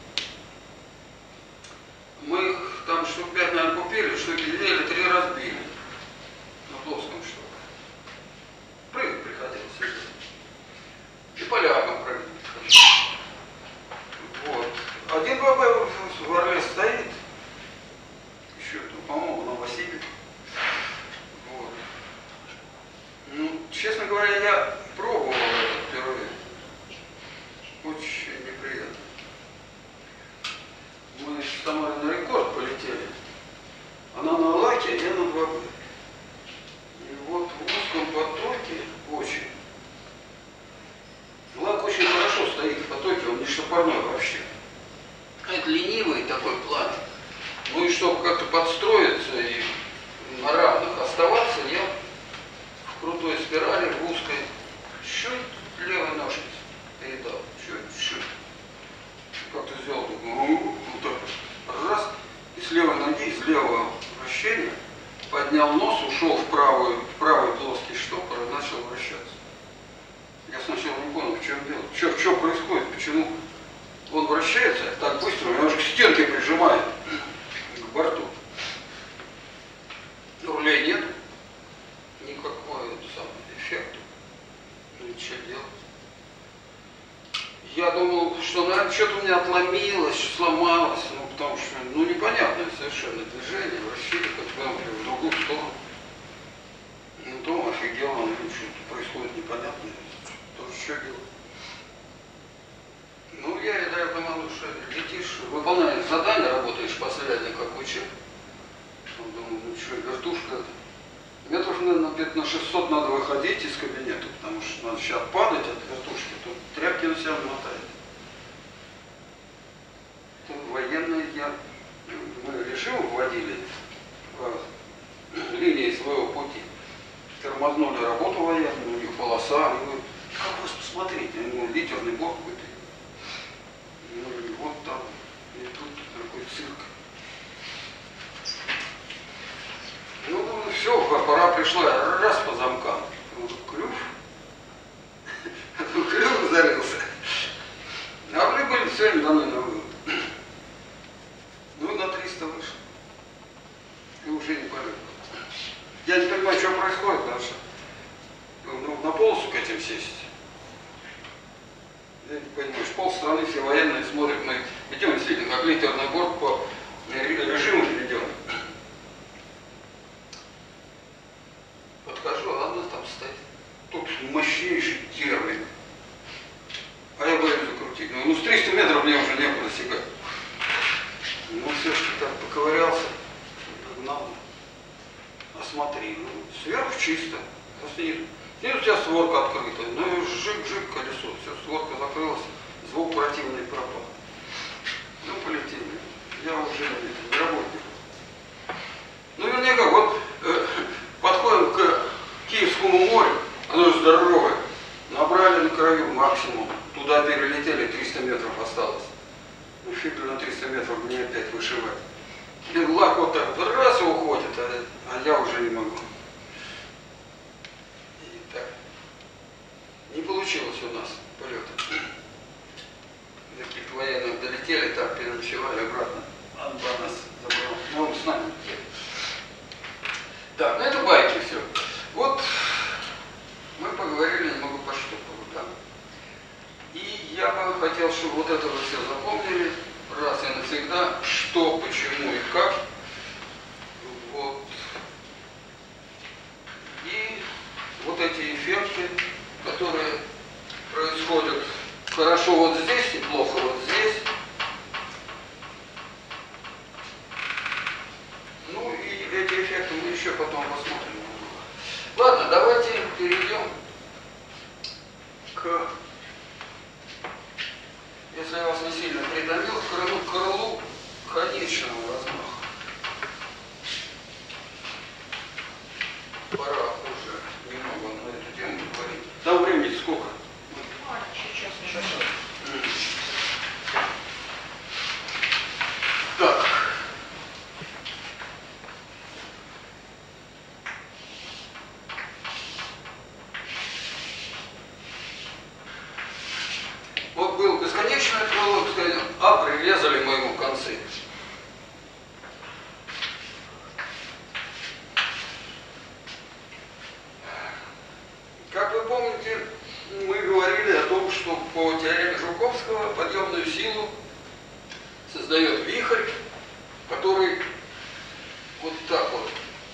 Мы их там штук пять, наверное, купили, штуки две или три разбили на плоском штопоре. Прыгать приходилось. И полякам прыгать приходилось. Вот. Один два бэ в Орле стоит. Еще это, по-моему, в Новосибирске. Вот. Ну, честно говоря, я пробовал это впервые. Очень неприятно. Мы с Тамарой на рекорд полетели. Она на лаке, а я на два бэ. И вот в узком потоке очень. Лак очень хорошо стоит в потоке, он не штопорной вообще. Это ленивый такой план. Ну и чтобы как-то подстроиться и на равных оставаться, я в крутой спирали, в узкой, чуть левой ножкой передал. Чуть-чуть. Как-то сделал такой, вот так, раз, и с левой ноги, с левого вращения поднял нос, ушел в правый, в правый плоский штопор и начал вращаться. Я сначала не понял, в чем дело, что, что происходит, почему он вращается так быстро, он уже к стенке прижимает, к борту. Рулей нет, никакого эффекта, ничего делать. Я думал, что, наверное, что-то у меня отломилось, сломалось, ну, потому что, ну, непонятное совершенно движение, вращение, как бы в другую сторону. Ну, дома офигел, он, что-то происходит непонятное, тоже что делать. Ну, я ей даю команду, что летишь, выполняешь задание, работаешь последний, как учил. Думаю, ну что, вертушка, метров, наверное, на шестьсот надо выходить из кабинета, потому что надо сейчас падать от вертушки, тут тряпки на себя намотает. Тут военные я, мы режим вводили по линии своего пути, тормознули работу военную, у них полоса, они говорят, как вас посмотреть, ну, литерный борт какой-то. Ну, и вот там, и тут такой цирк. Ну, думаю, все, пора пришла, раз по замкам. Клюв. Клюв зарылся. А мы были все время даны на вывод. Ну, на триста вышел. И уже не полет. Я не понимаю, что происходит, потому что ну, на полосу к этим сесть. Я не понимаю, полстраны все военные смотрят, мы идем действительно как литерный борт по режиму ведем. Подхожу, а она там стоит. Тут мощнейший термик. А я боюсь закрутить. Ну, ну с триста метров мне уже некуда сигать. Ну, все-таки так поковырялся, догнал. А смотри, ну, сверху чисто, а снизу. Снизу у тебя створка открыта. Ну и жик-жик колесо. Все, створка закрылась, звук противный пропал. Ну, полетели. Я уже не работник. Ну, вернее, так вот так вот раз и уходит, а, а я уже не могу. И так. Не получилось у нас полета. До каких-то военных долетели, так переночевали обратно. Анба нас забрал. Ну, он с нами. Так, ну это байки все. Вот мы поговорили немного по штуку, да? И я бы хотел, чтобы вот это вы все запомнили раз и навсегда, что, почему и как. Вот. И вот эти эффекты, которые происходят хорошо вот здесь и плохо вот здесь. Ну и эти эффекты мы еще потом посмотрим. Ладно, давайте перейдем к, если я вас не сильно притомил, к крылу, к крылу конечного размаха. Пора уже немного на эту тему говорить. До времени сколько? Сейчас, сейчас. Так. Вот было бесконечное крыло, а прирезали мы ему концы. Как вы помните, мы говорили о том, что по теореме Жуковского подъемную силу создает вихрь, который вот так вот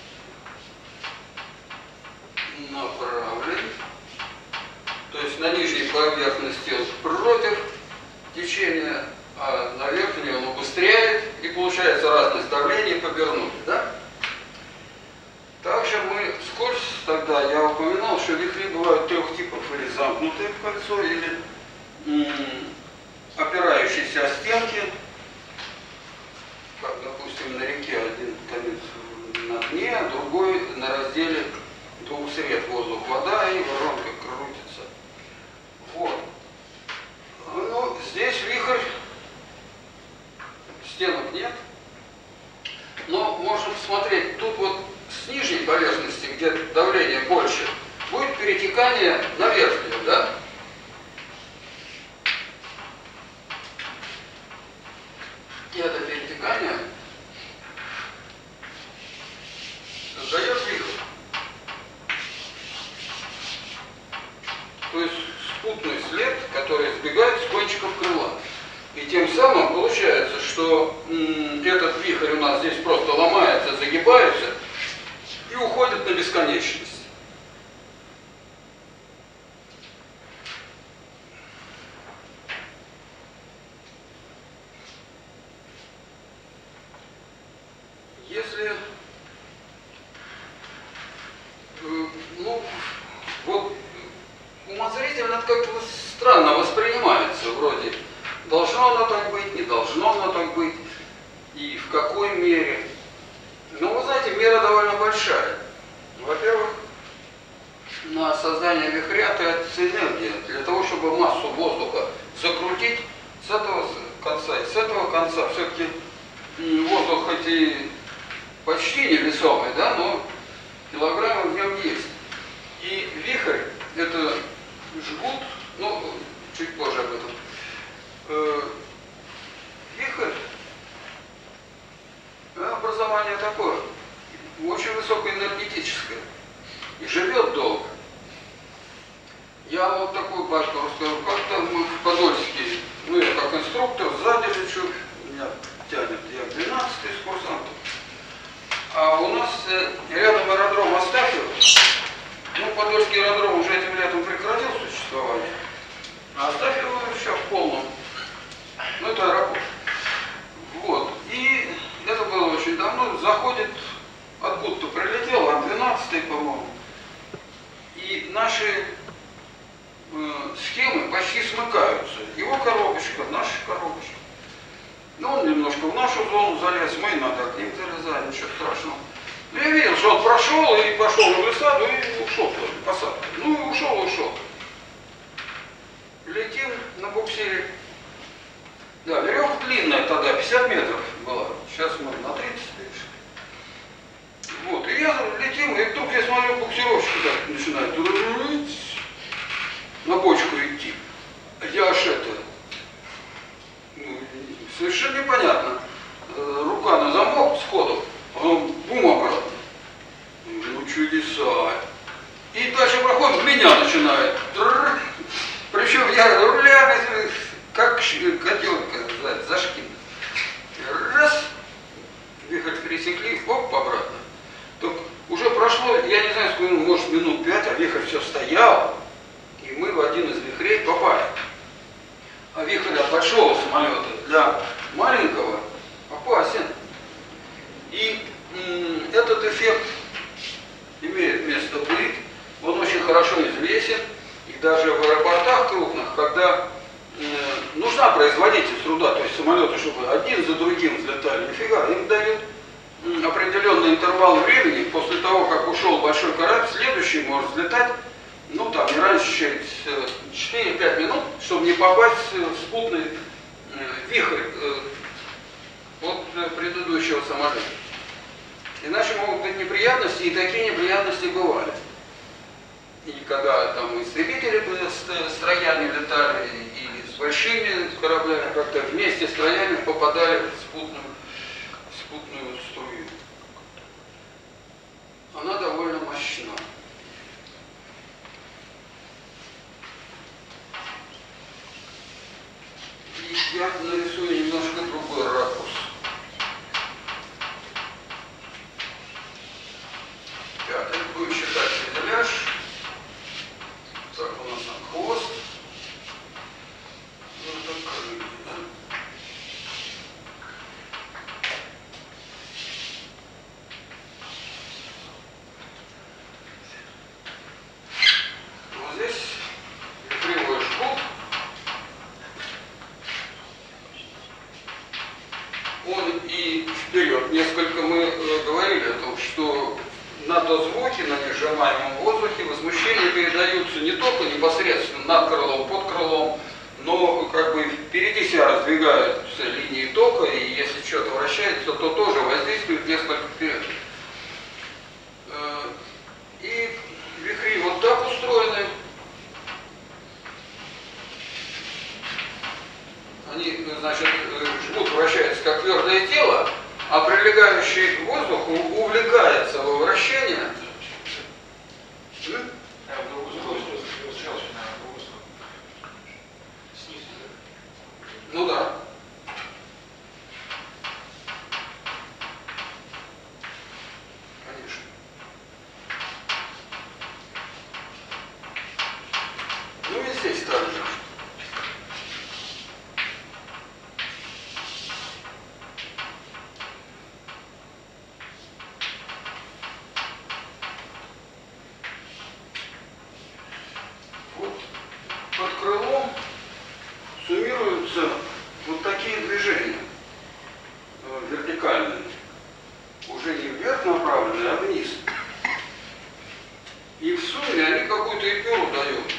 направлен, то есть на нижней поверхности он против течения, а на верхней он убыстряет, и получается разность давлений повернуть, да? Также мы вскользь тогда, я упоминал, что вихри бывают трех типов: или замкнутые в кольцо, или м, опирающиеся о стенки, как, допустим, на реке один конец на дне, а другой на разделе двух сред: воздух-вода, и воронка крутится. Вот. Ну, здесь вихрь, стенок нет, но можем посмотреть, тут вот с нижней поверхности, где давление больше, будет перетекание на верхнюю, да? И это перетекание создает вихрь. То есть спутный след, который сбегает с кончиков крыла. И тем самым получается, что м, этот вихрь у нас здесь просто ломается, загибается и уходит на бесконечность. Если, э, ну, вот умозрительно это как-то странно воспринимается, вроде должно оно так быть, не должно оно так быть, и в какой мере. Но вы знаете, мера довольно большая. Во-первых, на создание вихря тратится энергия. Для того, чтобы массу воздуха закрутить с этого конца и с этого конца, все-таки воздух хоть и почти невесомый, да, но килограммы в нем есть. И вихрь — это жгут, ну, чуть позже об этом. Э, вихрь, образование такое, очень высокоэнергетическое, и живет долго. Я вам вот такую байку расскажу. Как-то мы в Подольске, ну я как инструктор, сзади лечу, меня тянет, я двенадцатый из курсантов. А у нас э, рядом аэродром Астафьево. Ну, Подольский аэродром уже этим летом прекратил существование. А Астафьево еще в полном. Ну, это аэропорт. Вот. И это было очень давно. Заходит, откуда-то прилетел, Ан двенадцатый, по-моему. И наши э, схемы почти смыкаются. Его коробочка, наша коробочка. Ну, он немножко в нашу зону залез, мы иногда к ним залезали, ничего страшного. Но я видел, что он прошел и пошел на глиссаду и ушел тоже, посадку. Ну и ушел, ушел. Летим на буксире. Да, веревка длинная тогда, пятьдесят метров была. Сейчас мы на тридцать перешли. начинает на бочку идти. Я аж это, ну, совершенно непонятно. Рука на замок сходу, а он бум обратно. Ну чудеса. И дальше проходит, меня начинает. Причем я руля, как котенка, зашкин. Раз, вихрь пересекли, оп, обратно. Так уже прошло, я не знаю, сколько, может, минут пять, а вихрь все стоял, и мы в один из вихрей попали. А вихрь от большого самолета для маленького опасен. И м, этот эффект имеет место быть, он очень хорошо известен, и даже в аэропортах крупных, когда э, нужна производительность труда, то есть самолеты, чтобы один за другим взлетали, нифига, им дают м, определенный интервал времени, после того, как ушел большой корабль, следующий может взлетать, ну там, не раньше, чем четыре-пять минут, чтобы не попасть в спутный э, вихрь э, от э, предыдущего самолета. Иначе могут быть неприятности, и такие неприятности бывали. И когда там истребители с строями летали, или с большими кораблями, как-то вместе с строями попадали в спутную, в спутную струю. Она довольно мощна. И я нарисую немножко другой ракурс. Так, это будем считать фюзеляж. Так, у нас там хвост. Ну, это крылья, да? Вот здесь кривой жгут. Он и вперед. Несколько мы э, говорили о том, что на дозвуке, на несжимаемом воздухе возмущения передаются не только непосредственно над крылом, под крылом, но как бы впереди себя раздвигаются линии тока, и если что-то вращается, то тоже воздействует несколько вперед. И вихри вот так устроены. Они, значит, жгут вращается как твердое тело, а прилегающий воздух увлекается во вращение. Ну да. Конечно. Ну и здесь так же. Под крылом суммируются вот такие движения э, вертикальные, уже не вверх направленные, а вниз. И в сумме они какую-то эпюру дают.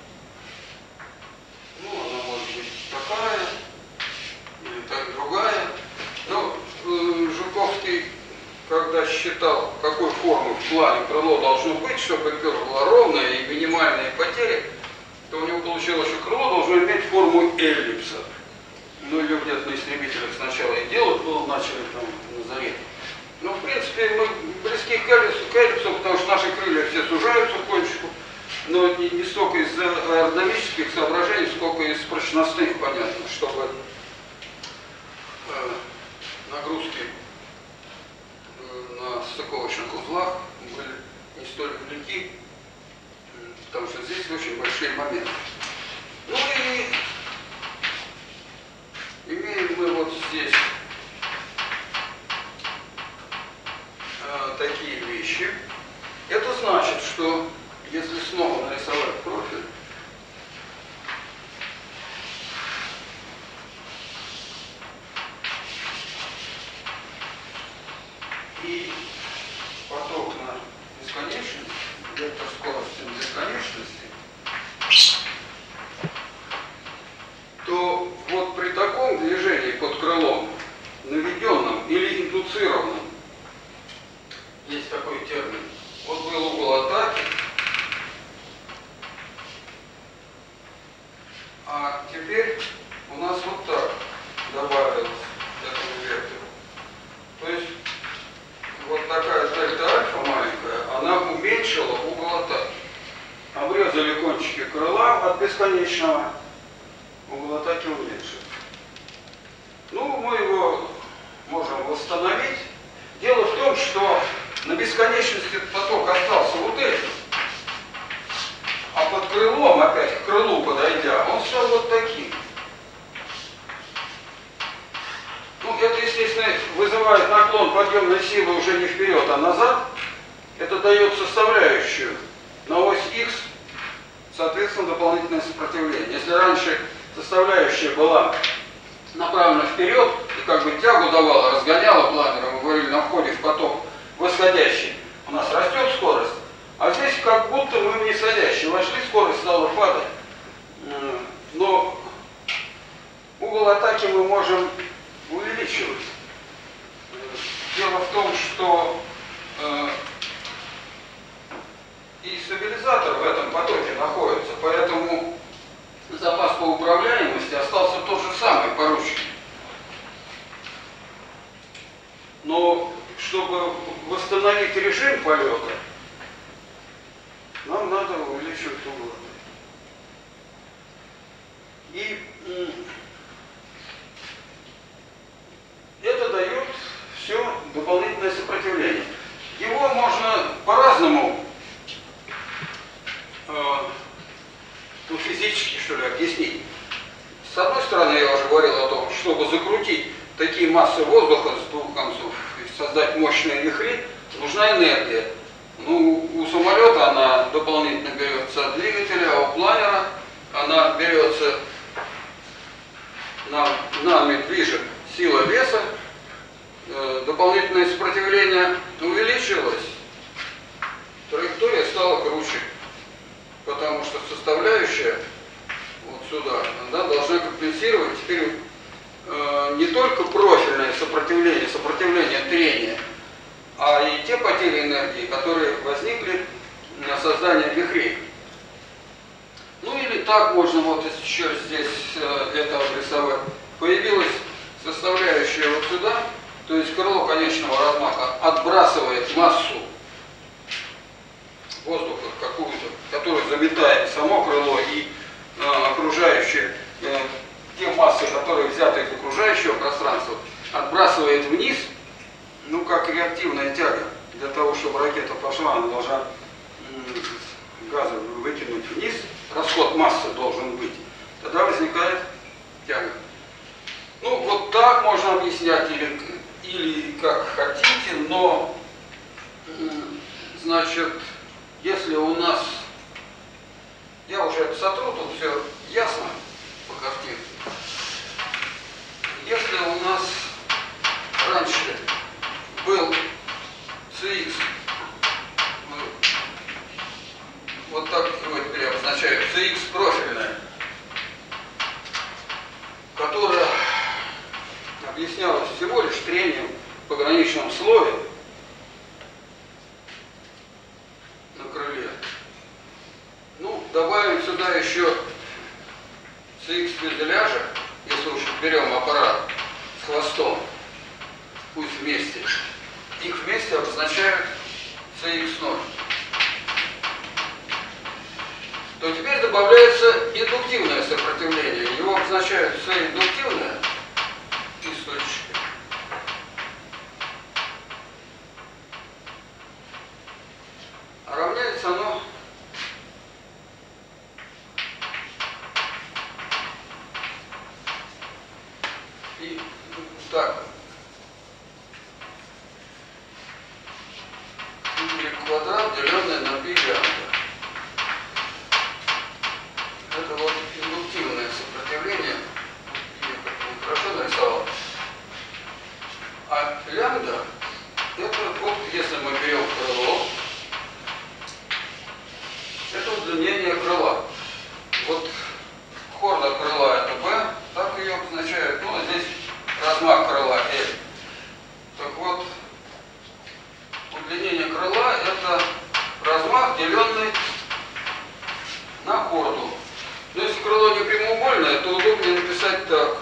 Ну, она может быть такая, или так другая. Но э, Жуковский, когда считал, какой формы в плане крыло должно быть, чтобы эпюра была ровная и минимальные потери, то у него получилось, что крыло должно иметь форму эллипса. Ну, ее где-то на истребителях сначала и делать было, начали там на заре. Но, в принципе, мы близки к эллипсу, к эллипсу, потому что наши крылья все сужаются в кончику, но не, не столько из-за аэродинамических соображений, сколько из прочностных, понятно, чтобы э, нагрузки э, на стыковочных узлах были не столь велики, потому что здесь очень большие моменты. Ну и имеем мы вот здесь э, такие вещи. Это значит, что если снова нарисовать профиль, и поток на бесконечность, вектор скорости на бесконечности, то вот при таком движении под крылом, наведенном или индуцированном, есть такой термин, вот был угол атаки, бесконечного угол атаки уменьшить. Ну, мы его можем восстановить. Дело в том, что на бесконечности поток остался вот этим, а под крылом, опять к крылу подойдя, он стал вот таким. Ну, это, естественно, вызывает наклон подъемной силы уже не вперед, а назад. Это дает составляющую на ось Х, соответственно, дополнительное сопротивление. Если раньше составляющая была направлена вперед и как бы тягу давала, разгоняла планера, мы говорили, на входе в поток восходящий, у нас растет скорость, а здесь как будто мы в нисходящий вошли, скорость стала падать. Но угол атаки мы можем увеличивать. Дело в том, что э, и стабилизатор в этом потоке находится, поэтому запас по управляемости остался тот же самый, порученный. Но чтобы восстановить режим полета, нам надо увеличивать угол. И это дает все дополнительное сопротивление. Его можно по-разному э, ну, физически, что ли, объяснить. С одной стороны, я уже говорил о том, чтобы закрутить такие массы воздуха с двух концов и создать мощные вихри, нужна энергия. Ну, у самолета она дополнительно берется от двигателя, а у планера она берется, нам, нами движет сила веса, э, дополнительное сопротивление увеличилось, траектория стала круче, потому что составляющая вот сюда, она должна компенсировать теперь э, не только профильное сопротивление, сопротивление трения, а и те потери энергии, которые возникли на создание вихрей. Ну или так можно вот еще здесь э, это обрисовать. Появилась составляющая вот сюда, то есть крыло конечного размаха отбрасывает массу воздуха какую-то, которую заметает само крыло и э, окружающие, э, те массы, которые взяты из окружающего пространства, отбрасывает вниз, ну как реактивная тяга. Для того, чтобы ракета пошла, она должна э, газы выкинуть вниз, расход массы должен быть, тогда возникает тяга. Ну вот так можно объяснять или, или как хотите, но значит, если у нас, я уже это сотру, тут все ясно по картинке. Если у нас раньше был Cx, вот так его теперь обозначаю, Cx профильная, которая объяснялась всего лишь трением в пограничном слое на крыле. Ну, добавим сюда еще Cx фюзеляжа, если уж берем аппарат с хвостом, пусть вместе, их вместе обозначают Cx ноль. То теперь добавляется индуктивное сопротивление. Его обозначают C индуктивное источник. А равняется оно и так. Y квадрат, деленное на π лямбда. Это вот индуктивное сопротивление. Я как-то хорошо нарисовал. А лямбда, это вот, если мы берем крыло, это удлинение крыла. Вот хорда крыла это B, так ее обозначают. Ну, а здесь размах крыла L. Так вот, удлинение крыла это размах, деленный на хорду. Но если крыло не прямоугольное, то удобнее написать так.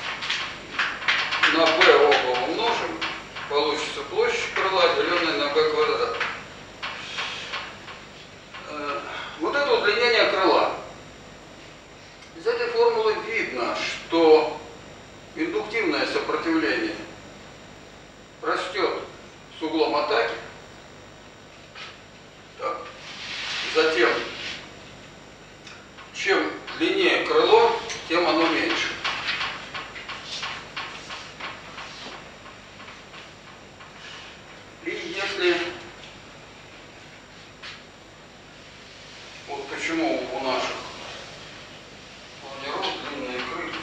На b оба умножим, получится площадь крыла, деленная на b квадрат. Вот это удлинение крыла. углом атаки. Так. Затем, чем длиннее крыло, тем оно меньше. И если... Вот почему у наших планиров длинные крылья.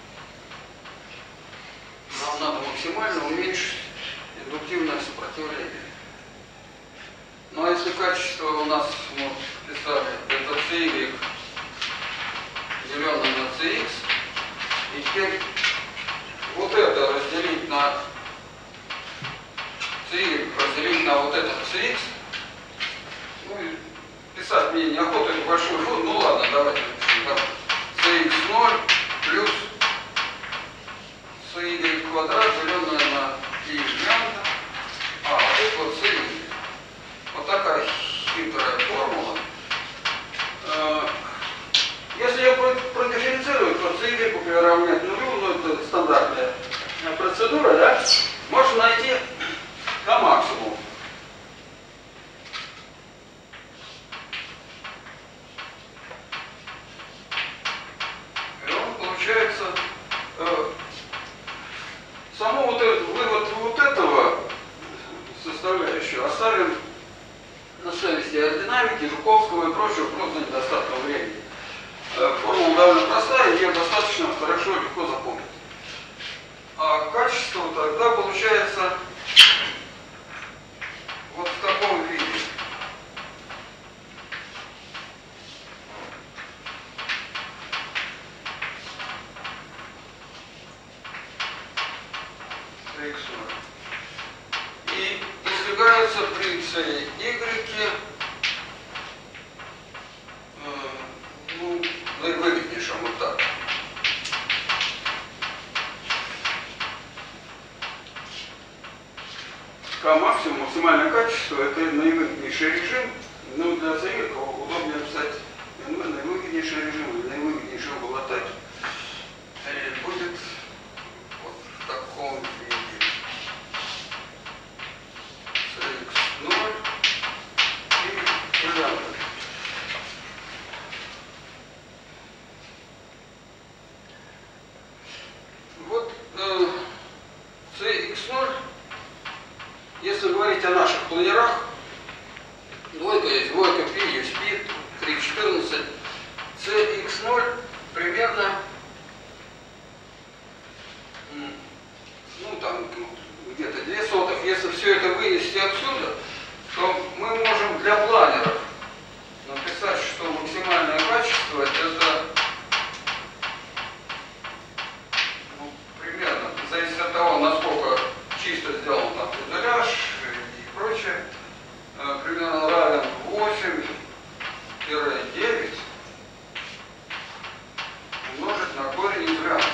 Нам надо максимально уменьшить индуктивное сопротивление. Ну а если качество у нас, мы писали, это си игрек деленное на си икс, и теперь вот это разделить на си игрек, разделить на вот этот си икс, ну и писать мне неохота, это большой фон, ну ладно, давайте напишем, си икс ноль плюс си игрек квадрат, деленное на и лямбда, а вот это вот си игрек. Вот такая хитрая формула. Если ее продифференцировать, то си игрек приравнять нулю, ну это стандартная процедура, да, можно найти к максимуму. И он получается, э, само вот это, вывод вот этого составляющего оставим на совести аэродинамики, Жуковского и прочего, просто недостатка времени. Формула довольно простая, ее достаточно хорошо, легко запомнить. А качество тогда получается вот в таком виде. И достигаются при c y, э, ну, наивыгоднейшем вот так. К максимум, максимальное качество, это наивыгоднейший режим, но для си y удобнее написать наивыгоднейший режим или наивыгоднейший угол атаки. Будет вот в таком виде. си икс ноль и лямбда. Вот э, си икс ноль, если говорить о наших планерах, двойка есть, двойка π, есть π, три четырнадцать, си икс ноль примерно, ну там где-то две сотых. Если все это вынести отсюда, то мы можем для планеров написать, что максимальное качество это, ну, примерно, зависит от того, насколько чисто сделан там фюзеляж и прочее, примерно равен восемь девять умножить на корень из лямбда.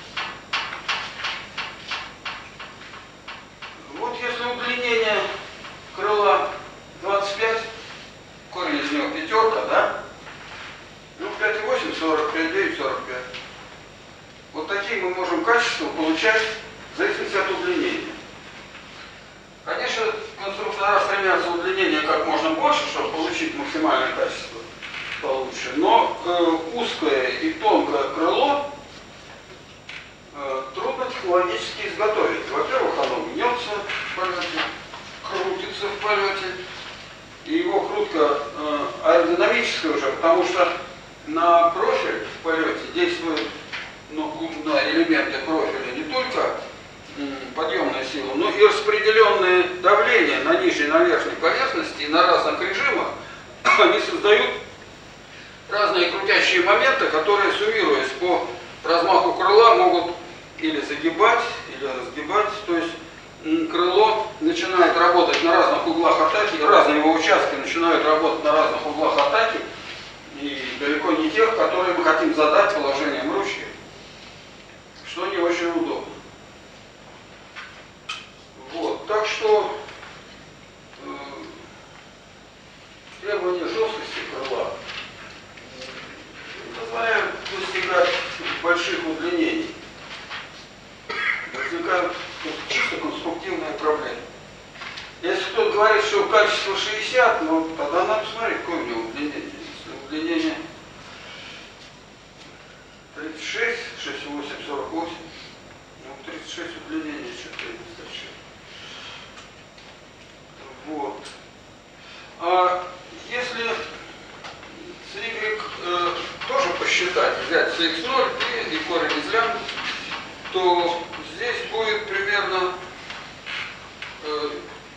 Вот если удлинение крыла двадцать пять, корень из него пятерка, да? Ну, пять и восемь, сорок пять, девять, сорок пять. Вот такие мы можем качества получать в зависимости от удлинения. Конечно, конструктора стремятся удлинение как можно больше, чтобы получить максимальное качество получше. Но э, узкое и тонкое крыло э, трудно технологически изготовить. Во-первых, оно гнется в полете, крутится в полете. И его крутка э, аэродинамическая уже, потому что на профиль в полете действуют, ну, на элементы профиля не только подъемная сила, но и распределенное давление на нижней и на верхней поверхности и на разных режимах, они создают разные крутящие моменты, которые, суммируясь по размаху крыла, могут или загибать, или разгибать. То есть крыло начинает работать на разных углах атаки, разные его участки начинают работать на разных углах атаки, и далеко не тех, которые мы хотим задать положением ручки, что не очень удобно. Вот, так что э, требования жесткости крыла позволяют достигать больших удлинений. Возникают чисто конструктивные проблемы. Если говорит, что качество шестьдесят, но тогда надо смотреть, какое у него удлинение. Если удлинение тридцать шесть, шесть и восемь, сорок восемь. Ну, тридцать шесть удлинение, что-то недостаточно. Вот. А если с y э, тоже посчитать, взять си икс ноль и, и корень из лямбда, то здесь будет примерно э,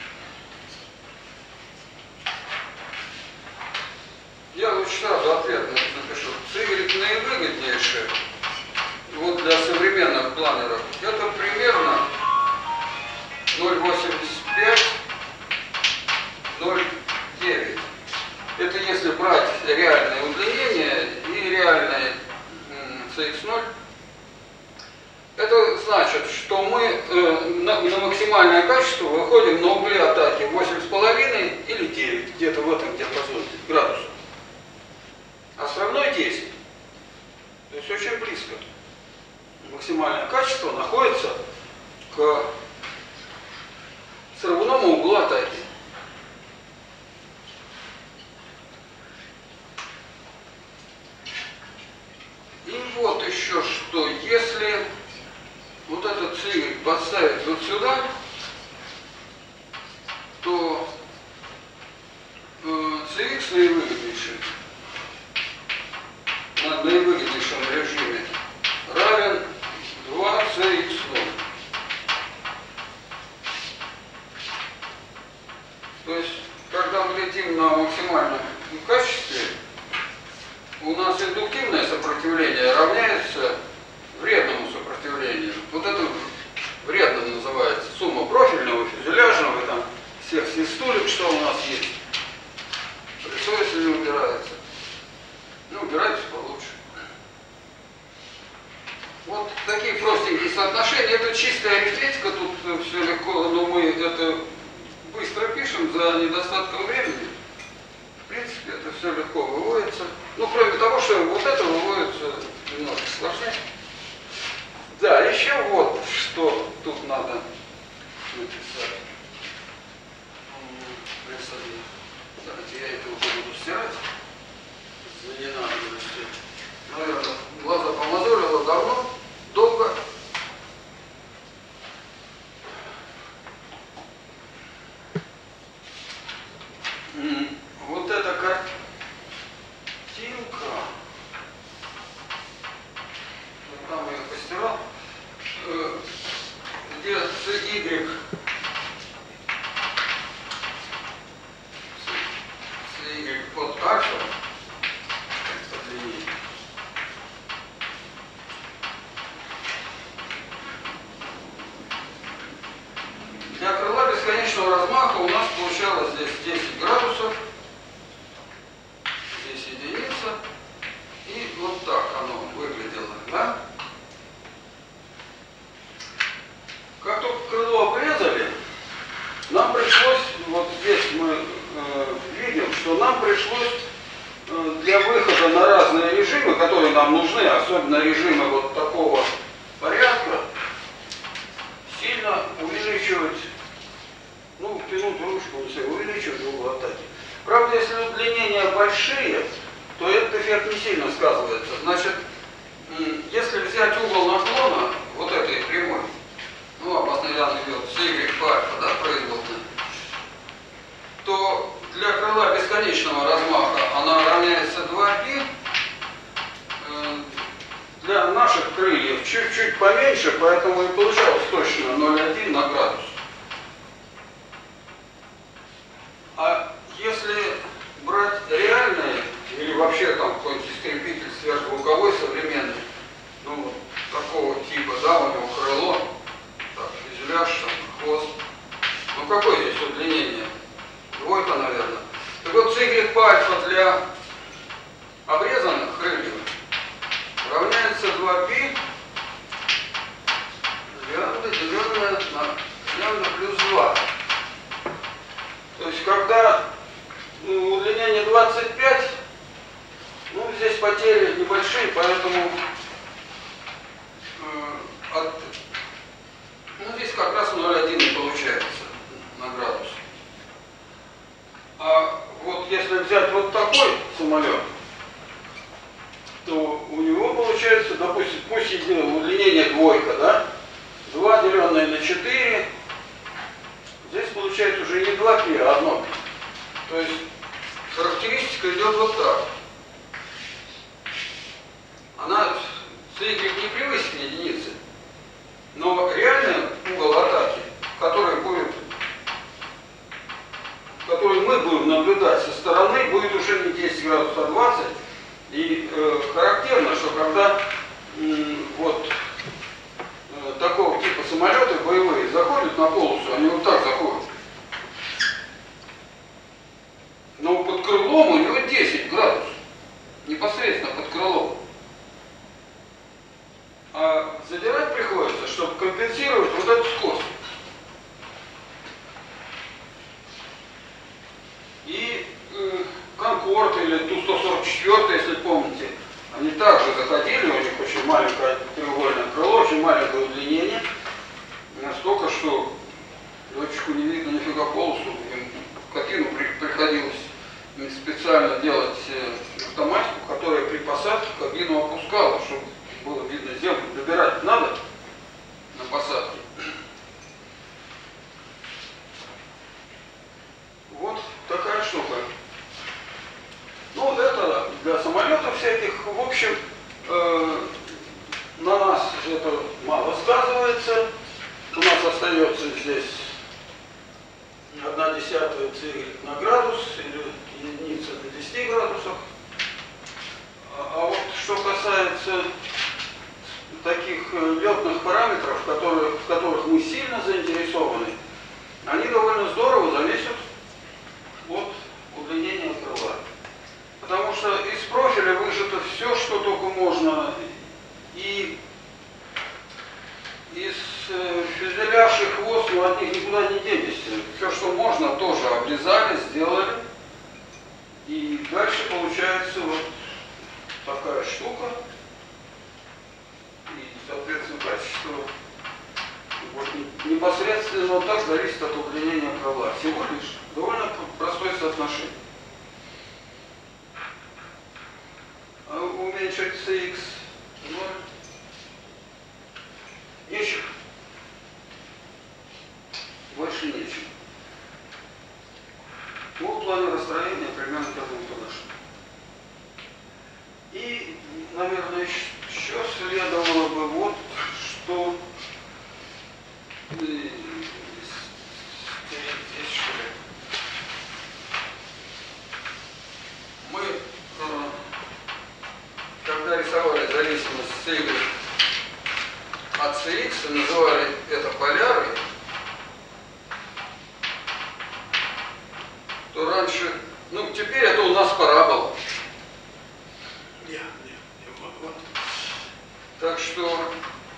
я лучше сразу ответ напишу. y наивыгоднейшее вот для современных планеров это примерно ноль восемьдесят пять — ноль девять. Это если брать реальное удлинение и реальное си икс ноль. Это значит, что мы э, на, на максимальное качество выходим на угле атаки восемь с половиной или девять, где-то в этом диапазоне градусов. Остальное десять. То есть очень близко. Максимальное качество находится к срывному углу атаки. И вот еще что, если вот этот y подставить вот сюда, то э, cx наивыгоднейший на наивыгоднейшем режиме равен два си икс ноль. То есть, когда мы летим на максимальном качестве, у нас индуктивное сопротивление равняется вредному сопротивлению. Вот это вредным называется сумма профильного, фюзеляжного, и там всех свистулек, что у нас есть. Лицо, если не убирается. Ну, убирается получше. Вот такие простенькие соотношения. Это чистая арифметика, тут все легко, но мы это быстро пишем за недостатком времени. В принципе, это все легко выводится. Ну, кроме того, что вот это выводится немножко сложнее. Да, еще вот что тут надо написать. Давайте я это уже буду стирать. За ненадобностью. Наверное, глаза помазолило давно, долго. Вот эта картинка, там я постирал, где y, y от альфа, по длине, для крыла бесконечного размаха у нас получалось здесь десять градусов, здесь единица, и вот так оно выглядело, да? Как только крыло обрезали, нам пришлось, вот здесь мы э, видим, что нам пришлось э, для выхода на разные режимы, которые нам нужны, особенно режимы вот такого порядка, сильно увеличивать, ну, тянуть ручку, увеличивать угол атаки. Правда, если удлинения большие, то этот эффект не сильно сказывается. Значит, если взять угол наклона вот этой прямой, ну, обоснованный идет с y по альфа, да, производная, то для крыла бесконечного размаха она равняется два π. Для наших крыльев чуть-чуть поменьше, поэтому и получалось точно ноль целых одна десятая на градус. А если брать реальные, или вообще там какой-нибудь истребитель сверхзвуковой современный, ну, вот такого типа, да, у него крыло, так, фюзеляж, там, хвост. Ну, какое здесь удлинение? Двойка, наверное. Так вот, y по альфа для обрезанных крыльев равняется два π лямбда, деленное на лямбда плюс два. То есть, когда ну, удлинение двадцать пять, ну, здесь потери небольшие, поэтому э, от, ну, здесь как раз ноль целых одна десятая получается на градус. взять вот такой самолет, то у него получается, допустим, пусть удлинение двойка, да? два деленное на четыре. Здесь получается уже не два пи, а одно пи. То есть характеристика идет вот так. Она с y не превысит единицы, но реальный угол атаки, который будет, который мы будем наблюдать со стороны, будет уже не десять градусов, а двадцать. И э, характерно, что когда э, вот э, такого типа самолеты боевые заходят на полосу, они вот так заходят. Но под крылом у него десять градусов. Непосредственно под крылом. А задирать приходится, чтобы компенсировать вот эту скорость. И э, Конкорд или Ту сто сорок четыре, если помните, они также заходили, у них очень маленькое треугольное крыло, очень маленькое удлинение. Настолько, что летчику не видно нифига полосу, им кабину при, приходилось специально делать э, автоматику, которая при посадке кабину опускала, чтобы было видно землю. Добирать надо на посадке. Вот такая штука. Ну, это для самолетов всяких. В общем, э, на нас это мало сказывается. У нас остается здесь одна десятая y на градус или единица на десять градусов. А, а вот что касается таких летных параметров, которые, в которых мы сильно заинтересованы, они довольно здорово зависят от удлинения крыла. Потому что из профиля выжато все, что только можно, и из э, фюзеляж и хвост, ну, от них никуда не денешься. Все, что можно, тоже обрезали, сделали. И дальше получается вот такая штука. И, соответственно, качество вот, непосредственно вот так зависит от удлинения крыла. Всего лишь довольно простое соотношение. А уменьшить си икс ноль. Нечем. Больше нечем. Ну, в плане расстроения примерно к этому подошло. И, наверное, еще следовало бы вот что... Здесь, что ли? Мы, э, когда рисовали зависимость с y от си икс, называли это полярой, то раньше, ну теперь это у нас парабола. Нет, нет, нет, вот. Так что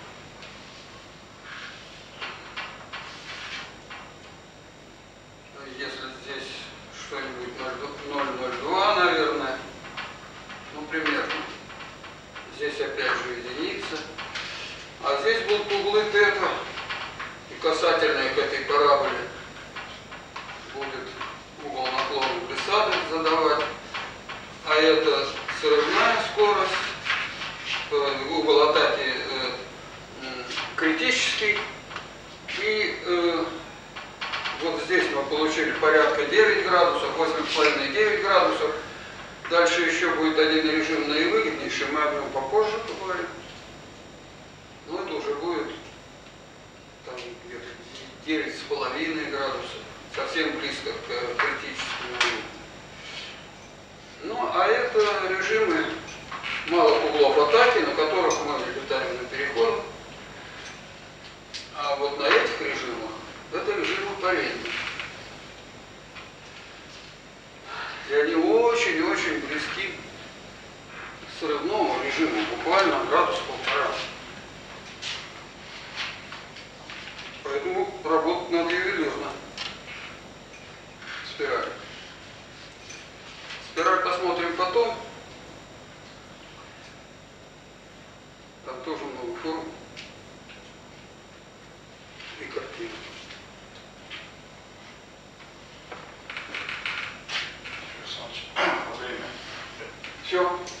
если здесь что-нибудь ноль ноль два, наверное, ну примерно, здесь опять же единица. А здесь будут углы тета, и касательные к этой параболе будет угол наклона глиссады задавать. А это срывная скорость, угол атаки э, критический. И э, вот здесь мы получили порядка девять градусов, восемь с половиной — девять градусов. Дальше еще будет один режим наивыгоднейший, мы о нем попозже поговорим. Но это уже будет там где-то девять с половиной градусов, совсем близко к критическому. Ну, а это режимы малых углов атаки, на которых мы летаем на переходах. А вот на этих режимах это режимы парения. И они очень-очень близки к срывному режиму, буквально градус полтора. Поэтому работать надо ювелирно. Спираль. Спираль посмотрим потом. Там тоже много форм и картин. Александр Все.